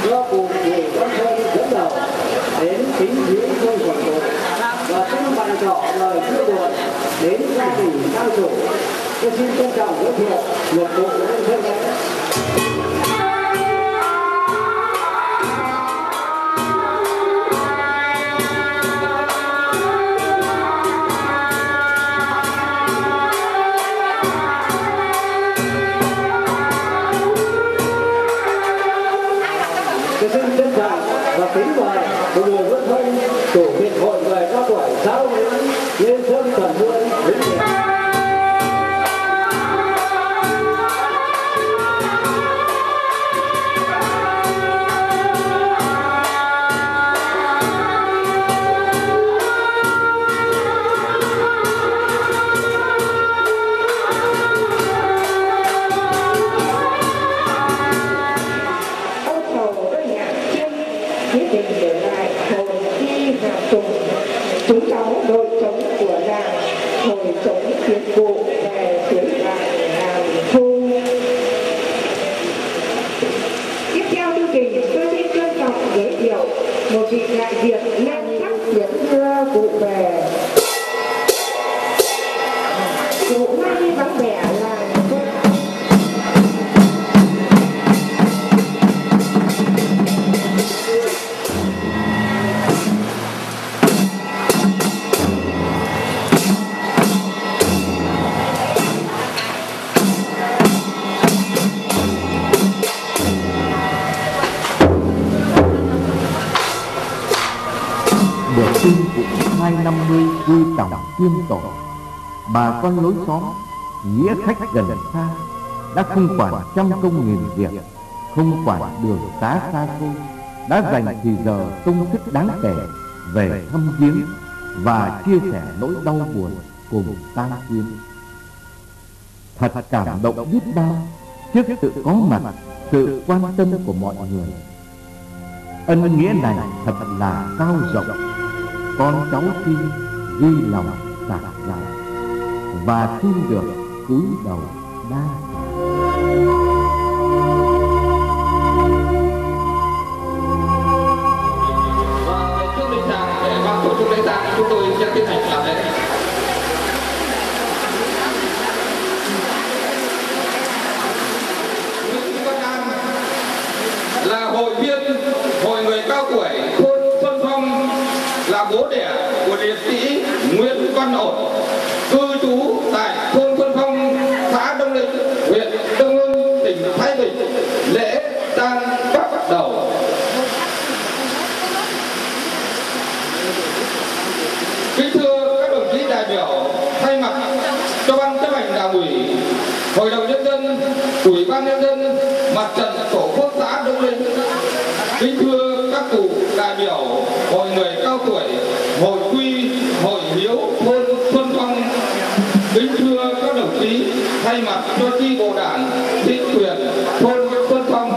do cụ Bùi Văn Sơn dẫn đầu đến kính viếng thôn Quảng Độ và xin bày tỏ lời chia buồn đến gia đình tang chủ. Tôi xin trân trọng giới thiệu một bộ nhân dân đấy. Xin trân trọng và kính mời của Bùi Văn Sơn, chủ tịch hội người cao tuổi xã Đông Lĩnh, lên sân Cần Vương vĩnh biệt. quyết định để lại hồi thi Hà Tùng, chúng cháu đội trống của làng hồi trống tiến bộ về phía làng Hàm Thu. Tiếp theo chương trình, tôi xin trân trọng giới thiệu một vị đại diện lên thắp tiếng đưa cụ về. Cụ may vắng vẻ làng tin vụ 250 quy tổng tuyên tội, bà con lối xóm nghĩa khách gần xa đã không quản trăm công nghìn việc, không quản đường xá xa xôi, đã dành thì giờ công sức đáng kể về thăm viếng và chia sẻ nỗi đau buồn cùng tang quyến. Thật cảm động biết bao trước sự có mặt, sự quan tâm của mọi người. Ân nghĩa này thật là cao rộng. Con cháu xin ghi lòng sạc lòng và xin được cúi đầu đa tạ. Và trước linh tàng để ban tổ chức lễ tang, chúng tôi sẽ tiến hành làm lễ. Nguyễn Văn An là hội viên hội người cao tuổi thôn Xuân Phong, là bố đẻ của liệt sĩ Nguyễn Văn Ổn, cư trú tại thôn Xuân Phong, xã Đông Lĩnh, huyện Đông Hưng, tỉnh Thái Bình. Lễ tang bắt đầu. Kính thưa các đồng chí đại biểu, thay mặt cho ban chấp hành đảng ủy, hội đồng nhân dân, ủy ban nhân dân, mặt trận tổ quốc xã Đông Lĩnh, kính thưa các cụ đại biểu hội người cao tuổi, hội quy, hội hiếu thôn Xuân Phong, kính thưa các đồng chí thay mặt cho chi bộ đảng, chính quyền thôn Xuân Phong,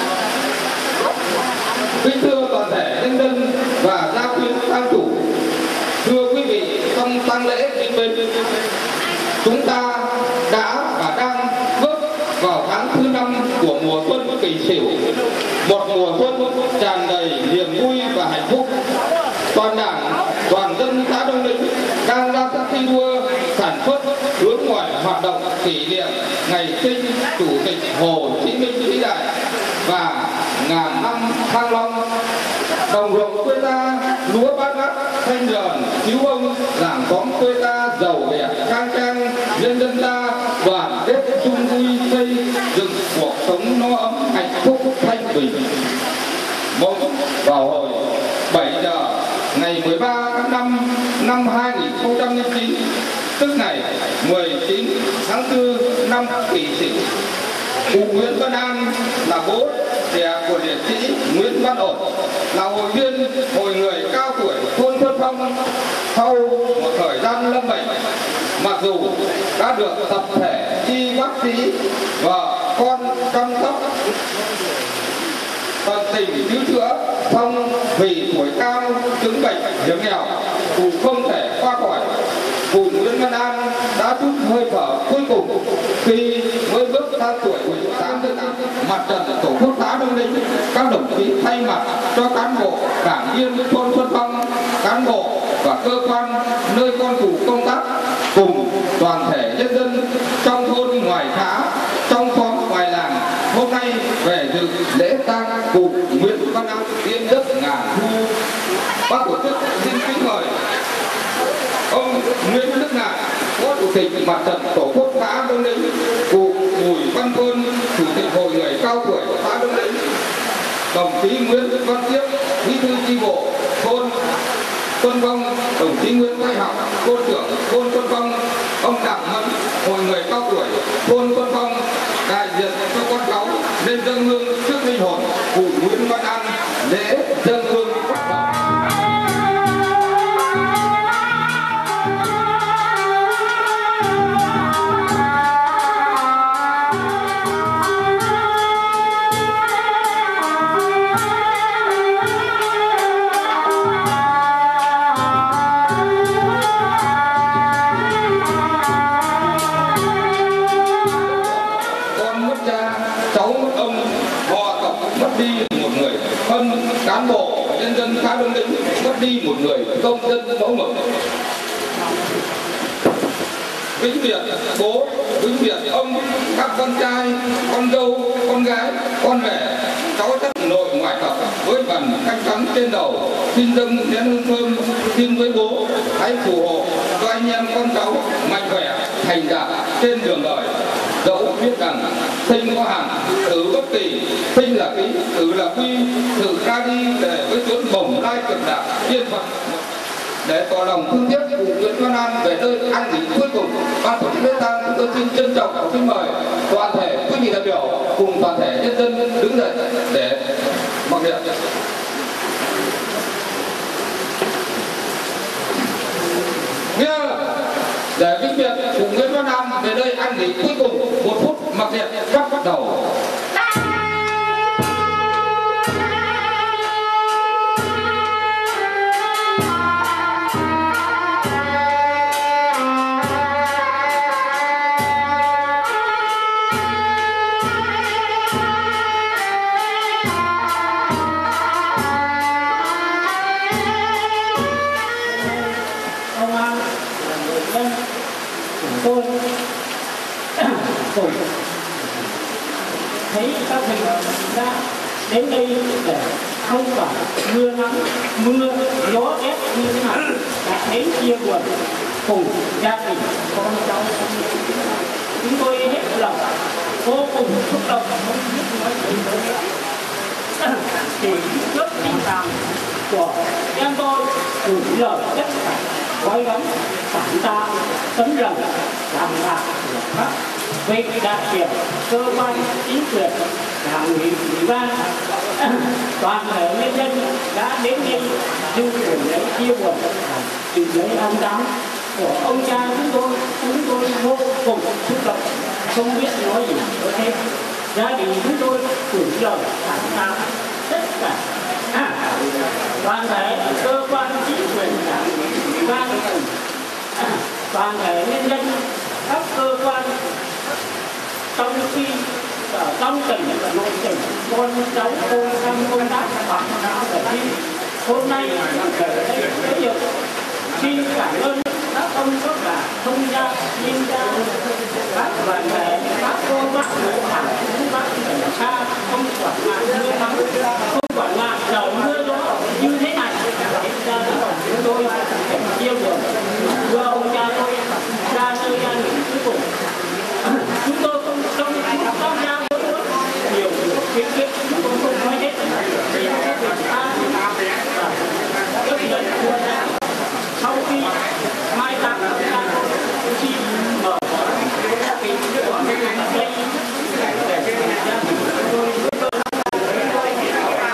kính thưa toàn thể nhân dân và gia quyến tang chủ, thưa quý vị, trong tang lễ kính bên, chúng ta đã và đang bước vào tháng thứ 5 của mùa xuân Kỷ Sửu, một mùa xuân tràn đầy niềm vui và hạnh phúc. Toàn đảng, toàn dân xã Đông Lĩnh đang ra sức thi đua sản xuất, hướng ngoại hoạt động kỷ niệm ngày sinh Chủ tịch Hồ Chí Minh vĩ đại và ngàn năm Thăng Long. Đồng ruộng quê ta lúa bát ngát thanh rờn, cứu ông làng xóm quê ta giàu đẹp khang trang, nhân dân ta đoàn kết chung vui xây dựng cuộc sống no ấm hạnh phúc thanh bình. Mong vào hồi 7 giờ ngày 13 tháng 5 năm 2009, tức ngày 19 tháng 4 năm Kỷ Sửu, cụ Nguyễn Văn An là bố đẻ của liệt sĩ Nguyễn Văn Ổn, là hội viên hội người cao tuổi thôn Xuân Phong. Sau một thời gian lâm bệnh, mặc dù đã được tập thể y bác sĩ vợ con chăm sóc tận tình cứu chữa, song vì tuổi cao chứng bệnh hiểm nghèo, cụ không thể qua khỏi. Cụ Nguyễn Văn An đã chút hơi thở cuối cùng khi mới bước sang tuổi 18 Mặt trận Tổ quốc xã Đông Lĩnh, các đồng chí thay mặt cho cán bộ, đảng viên thôn Xuân Phong, cán bộ và cơ quan nơi con cụ công tác cùng toàn thể nhân dân trong thôn ngoài xã, trong xóm ngoài làng hôm nay về dự lễ tang cụ Nguyễn Văn An tiên đất ngàn thu. Ban tổ chức xin kính mời ông Nguyễn Đức Ngạn, Phó Chủ tịch Mặt trận Tổ quốc xã Đông Lĩnh, cụ Bùi Văn Phương, Chủ tịch Hội người cao tuổi xã Đông Lĩnh, đồng chí Nguyễn Văn Tiếp, Bí thư chi bộ thôn Xuân Phong, đồng chí Nguyễn Thái Học, thôn trưởng thôn Xuân Phong, ông Đặng Mẫn, Hội người cao tuổi thôn Xuân Phong, đại diện cho con cháu lên dâng hương trước linh hồn cụ Nguyễn Văn An. Lễ dâng hương bắt đầu. Cán bộ nhân dân xã Đông Lĩnh mất đi một người công dân mẫu mực. Vĩnh biệt bố, vĩnh biệt ông, các con trai, con dâu, con gái, con mẹ, cháu tất nội ngoại tộc với vần khăn trắng trên đầu, xin dâng nén hương thơm, xin với bố hãy phù hộ cho anh em con cháu mạnh khỏe, thành đạt trên đường đời. Dẫu biết rằng sinh có hạn, tử bất kỳ, sinh là ký, tử là quy, tử ra đi để với chốn bồng lai cực lạc tiên Phật. Để tỏ lòng thương tiếc cụ Nguyễn Văn An về nơi an nghỉ cuối cùng, ban tổ chức lễ tang chúng tôi xin trân trọng và kính mời toàn thể quý vị đại biểu cùng toàn thể nhân dân đứng dậy để mặc niệm. Nghe để vĩnh biệt cụ Nguyễn Văn An về nơi an nghỉ cuối cùng, 1 phút mặc niệm sắp bắt đầu. Thấy các mình đã đến đây để không phải mưa nắng, mưa gió ép như thế nào, đã đến chia buồn cùng gia đình con cháu. Chúng tôi hết lòng vô cùng xúc động, không biết nói gì nữa. Thì trước tình cảm của em tôi gửi lời tất cả gói gắm phản ta tấm lòng làm lạc của Bắc về đại biểu cơ quan chính quyền đảng ủy ủy ban toàn thể nhân dân đã đến đây dự buổi lễ chia buồn dự lễ an táng của ông cha chúng tôi vô cùng xúc động, không biết nói gì nữa thêm. Gia đình chúng tôi gửi lời thẳng thắn tất cả toàn thể cơ quan chính quyền đảng ủy ban toàn thể nhân dân các cơ quan trong khi trong tỉnh và nội tỉnh con cháu tôi đang công tác bằng đạo ở đây hôm nay để đây tới giờ xin cảm ơn các ông các bà thông gia liên gia các đoàn thể các cô bác người thẳng chúng bác ở xa không quản ngại mưa nắng không quản ngại trời mưa gió như thế này ra chúng tôi chia buồn đưa ông cha tôi ra nơi gia đình cuối cùng. Chúng tôi không tham gia với nhiều kiến thức, chúng tôi không nói hết vì các việc ta rất lớn. Sau khi mai táng chúng xin mở các cái ở đây để gia đình tôi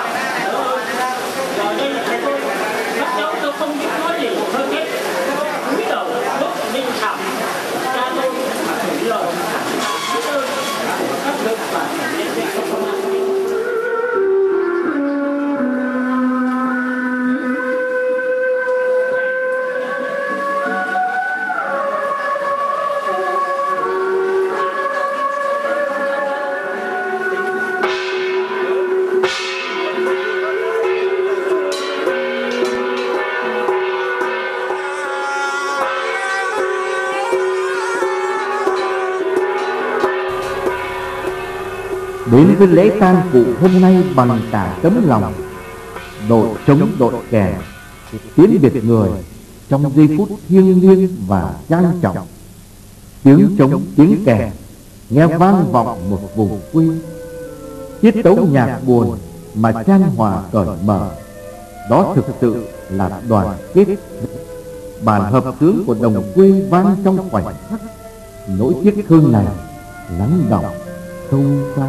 đến với lễ tang cụ hôm nay bằng cả tấm lòng. Đội trống đội kèn tiến biệt người trong giây phút thiêng liêng và trang trọng. Tiếng trống tiếng kèn nghe vang vọng một vùng quê, tiết tấu nhạc buồn mà chan hòa cởi mở. Đó thực sự là đoàn kết. Bản hợp xướng của đồng quê vang trong khoảnh khắc, nỗi tiếc thương này lắng đọng sâu xa.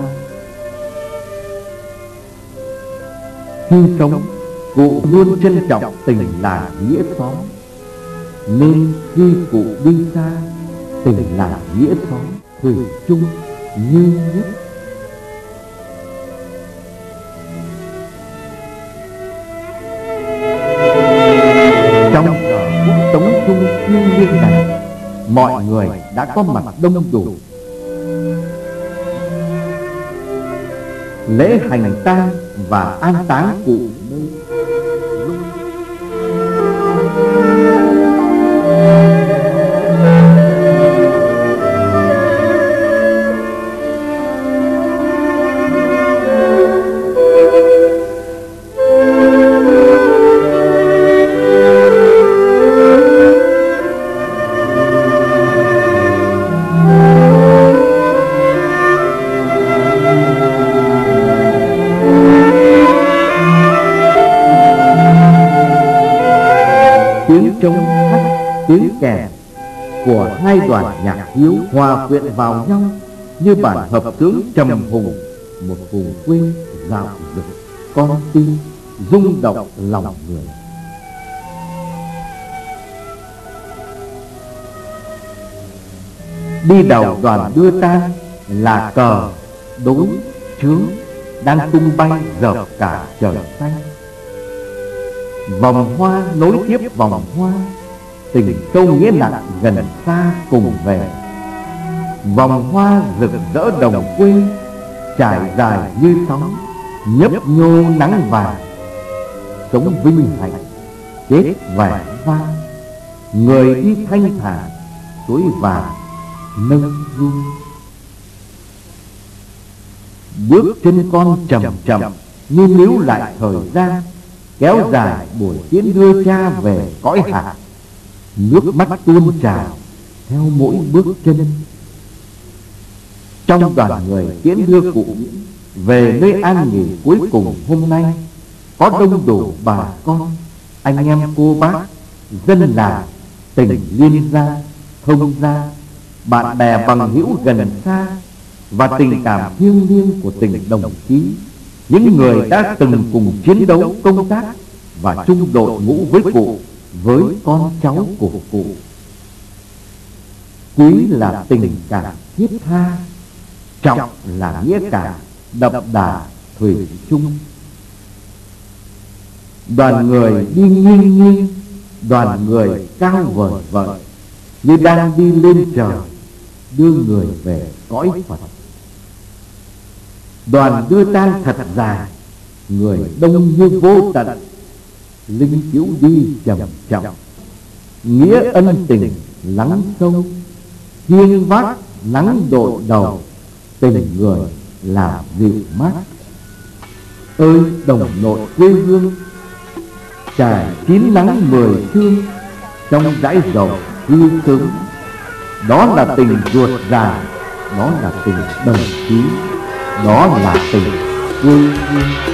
Khi sống, cụ luôn trân trọng tình làng nghĩa xóm, nên khi cụ đi xa, tình làng nghĩa xóm thủy chung như nhất. Trong giờ phút tống chung thiêng liêng này, mọi người đã có mặt đông đủ. Lễ hành tang và an táng cụ trống hát tiếng kèn của hai đoàn nhạc hiếu hòa quyện vào nhau như bản hợp xướng trầm hùng một vùng quê dạo dực con tim rung động lòng người. Đi đầu đoàn đưa tang là cờ đối chướng đang tung bay dợp cả trời xanh. Vòng hoa nối tiếp vòng hoa, tình sâu nghĩa nặng gần xa cùng về. Vòng hoa rực rỡ đồng quê, trải dài như sóng, nhấp nhô nắng vàng. Sống vinh hạnh, chết vẻ vang, người đi thanh thản, suối vàng nâng du. Bước chân con chậm chậm như níu lại thời gian, kéo dài buổi tiễn đưa cha về cõi hạ. Nước mắt tuôn trào theo mỗi bước chân. Trong đoàn người tiễn đưa cụ về nơi an nghỉ cuối cùng hôm nay, có đông đủ bà con, anh em cô bác, dân làng, tỉnh liên gia, thông gia, bạn bè bằng hữu gần xa, và tình cảm thiêng liêng của tình đồng chí, những người đã từng cùng chiến đấu công tác và chung đội ngũ với cụ, với con cháu của cụ. Quý là tình cảm thiết tha, trọng là nghĩa cảm đậm đà thủy chung. Đoàn người đi nghiêng nghiêng, đoàn người cao vời vợi, như đang đi lên trời đưa người về cõi Phật. Đoàn đưa tang thật dài, người đông như vô tận, linh cữu đi chậm chậm. Nghĩa ân tình lắng sâu, hiên vác nắng đội đầu, tình người làm dịu mát. Ơi đồng nội quê hương, trải chín nắng 10 thương, trong dãi dầu hư sớm. Đó là tình ruột già, đó là tình đồng chí, đó là tình quê hương.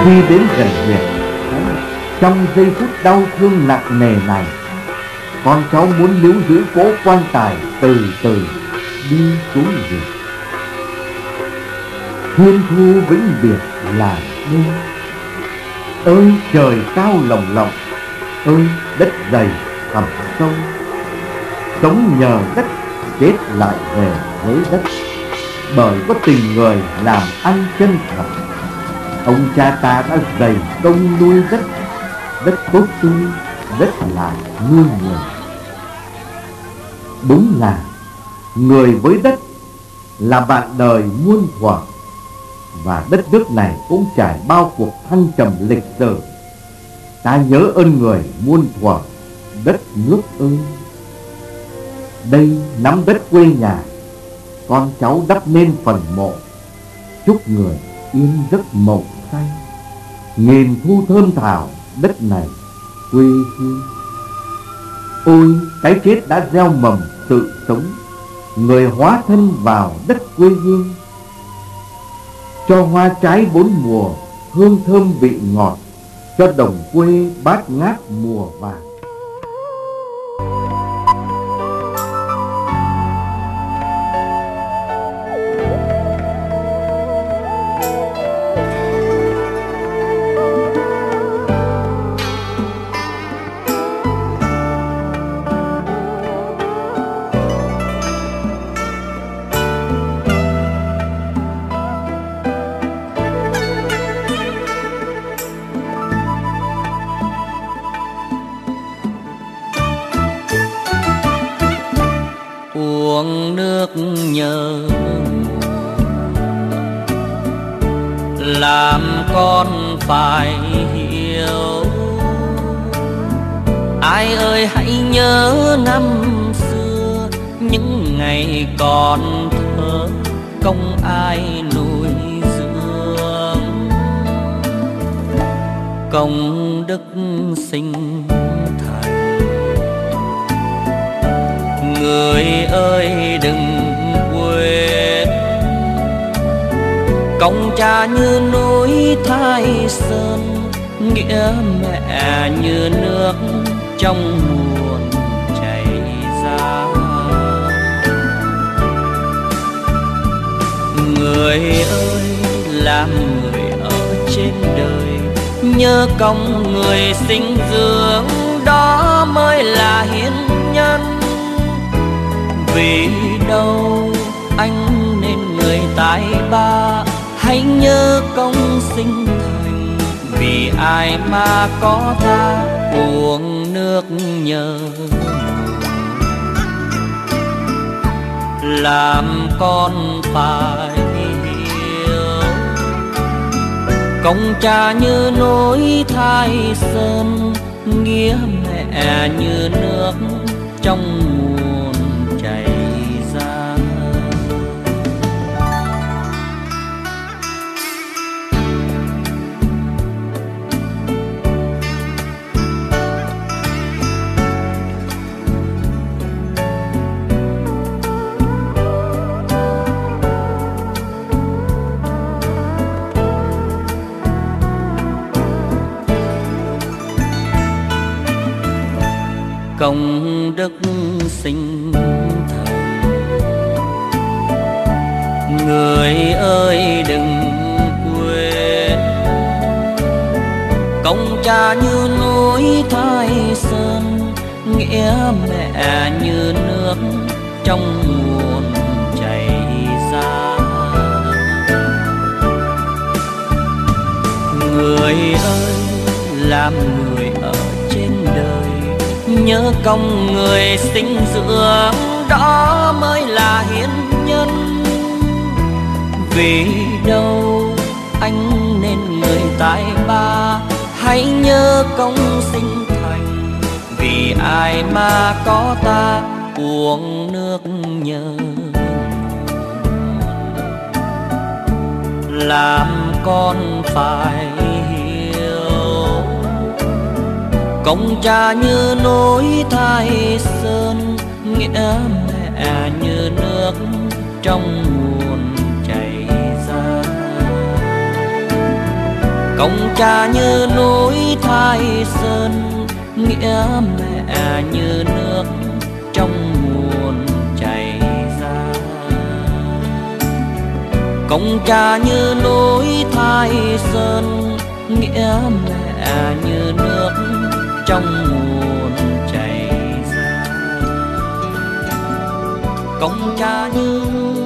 Khi đến gần huyệt, trong giây phút đau thương nặng nề này, con cháu muốn níu giữ cỗ quan tài từ từ đi xuống huyệt. Thiên thu vĩnh biệt là đêm. Ơi trời cao lồng lộng, ơi đất dày thẳm sâu. Sống nhờ đất, chết lại về với đất, bởi có tình người làm ăn chân thật. Ông cha ta đã dày công nuôi đất, đất tốt tươi, đất lại nuôi người. Đúng là người với đất là bạn đời muôn thuở, và đất nước này cũng trải bao cuộc thăng trầm lịch sử. Ta nhớ ơn người muôn thuở, đất nước ơi. Đây nắm đất quê nhà, con cháu đắp nên phần mộ. Chúc người yên giấc mộng say, nghìn thu thơm thảo đất này quê hương. Ôi cái chết đã gieo mầm sự sống, người hóa thân vào đất quê hương. Cho hoa trái bốn mùa hương thơm vị ngọt, cho đồng quê bát ngát mùa vàng. Uống nước nhớ làm con phải hiểu. Ai ơi hãy nhớ năm xưa, những ngày còn thơ công ai nuôi dưỡng. Công đức sinh thành, người ơi đừng quên. Công cha như núi Thái Sơn, nghĩa mẹ như nước trong nguồn chảy ra. Người ơi làm người ở trên đời, nhớ công người sinh dưỡng, đó mới là hiến nhân. Vì đâu anh nên người tài ba, hãy nhớ công sinh thành. Vì ai mà có ta uống nước nhớ, làm con phải hiểu. Công cha như núi Thái Sơn, nghĩa mẹ như nước trong nguồn chảy ra. Công đức sinh thành, người ơi đừng quên. Công cha như núi Thái Sơn, nghĩa mẹ như nước trong nguồn chảy ra. Người ơi làm người ở trên đời, nhớ công người sinh dưỡng, đó mới là hiến nhân. Vì đâu anh nên người tài ba, hãy nhớ công sinh thành. Vì ai mà có ta uống nước nhớ, làm con phải hiểu. Công cha như núi Thái Sơn, nghĩa mẹ như nước trong nguồn chảy ra. Công cha như núi Thái Sơn, nghĩa mẹ như nước trong nguồn chảy ra. Công cha như núi Thái Sơn, nghĩa mẹ như nước trong nguồn chảy ra. Công cha như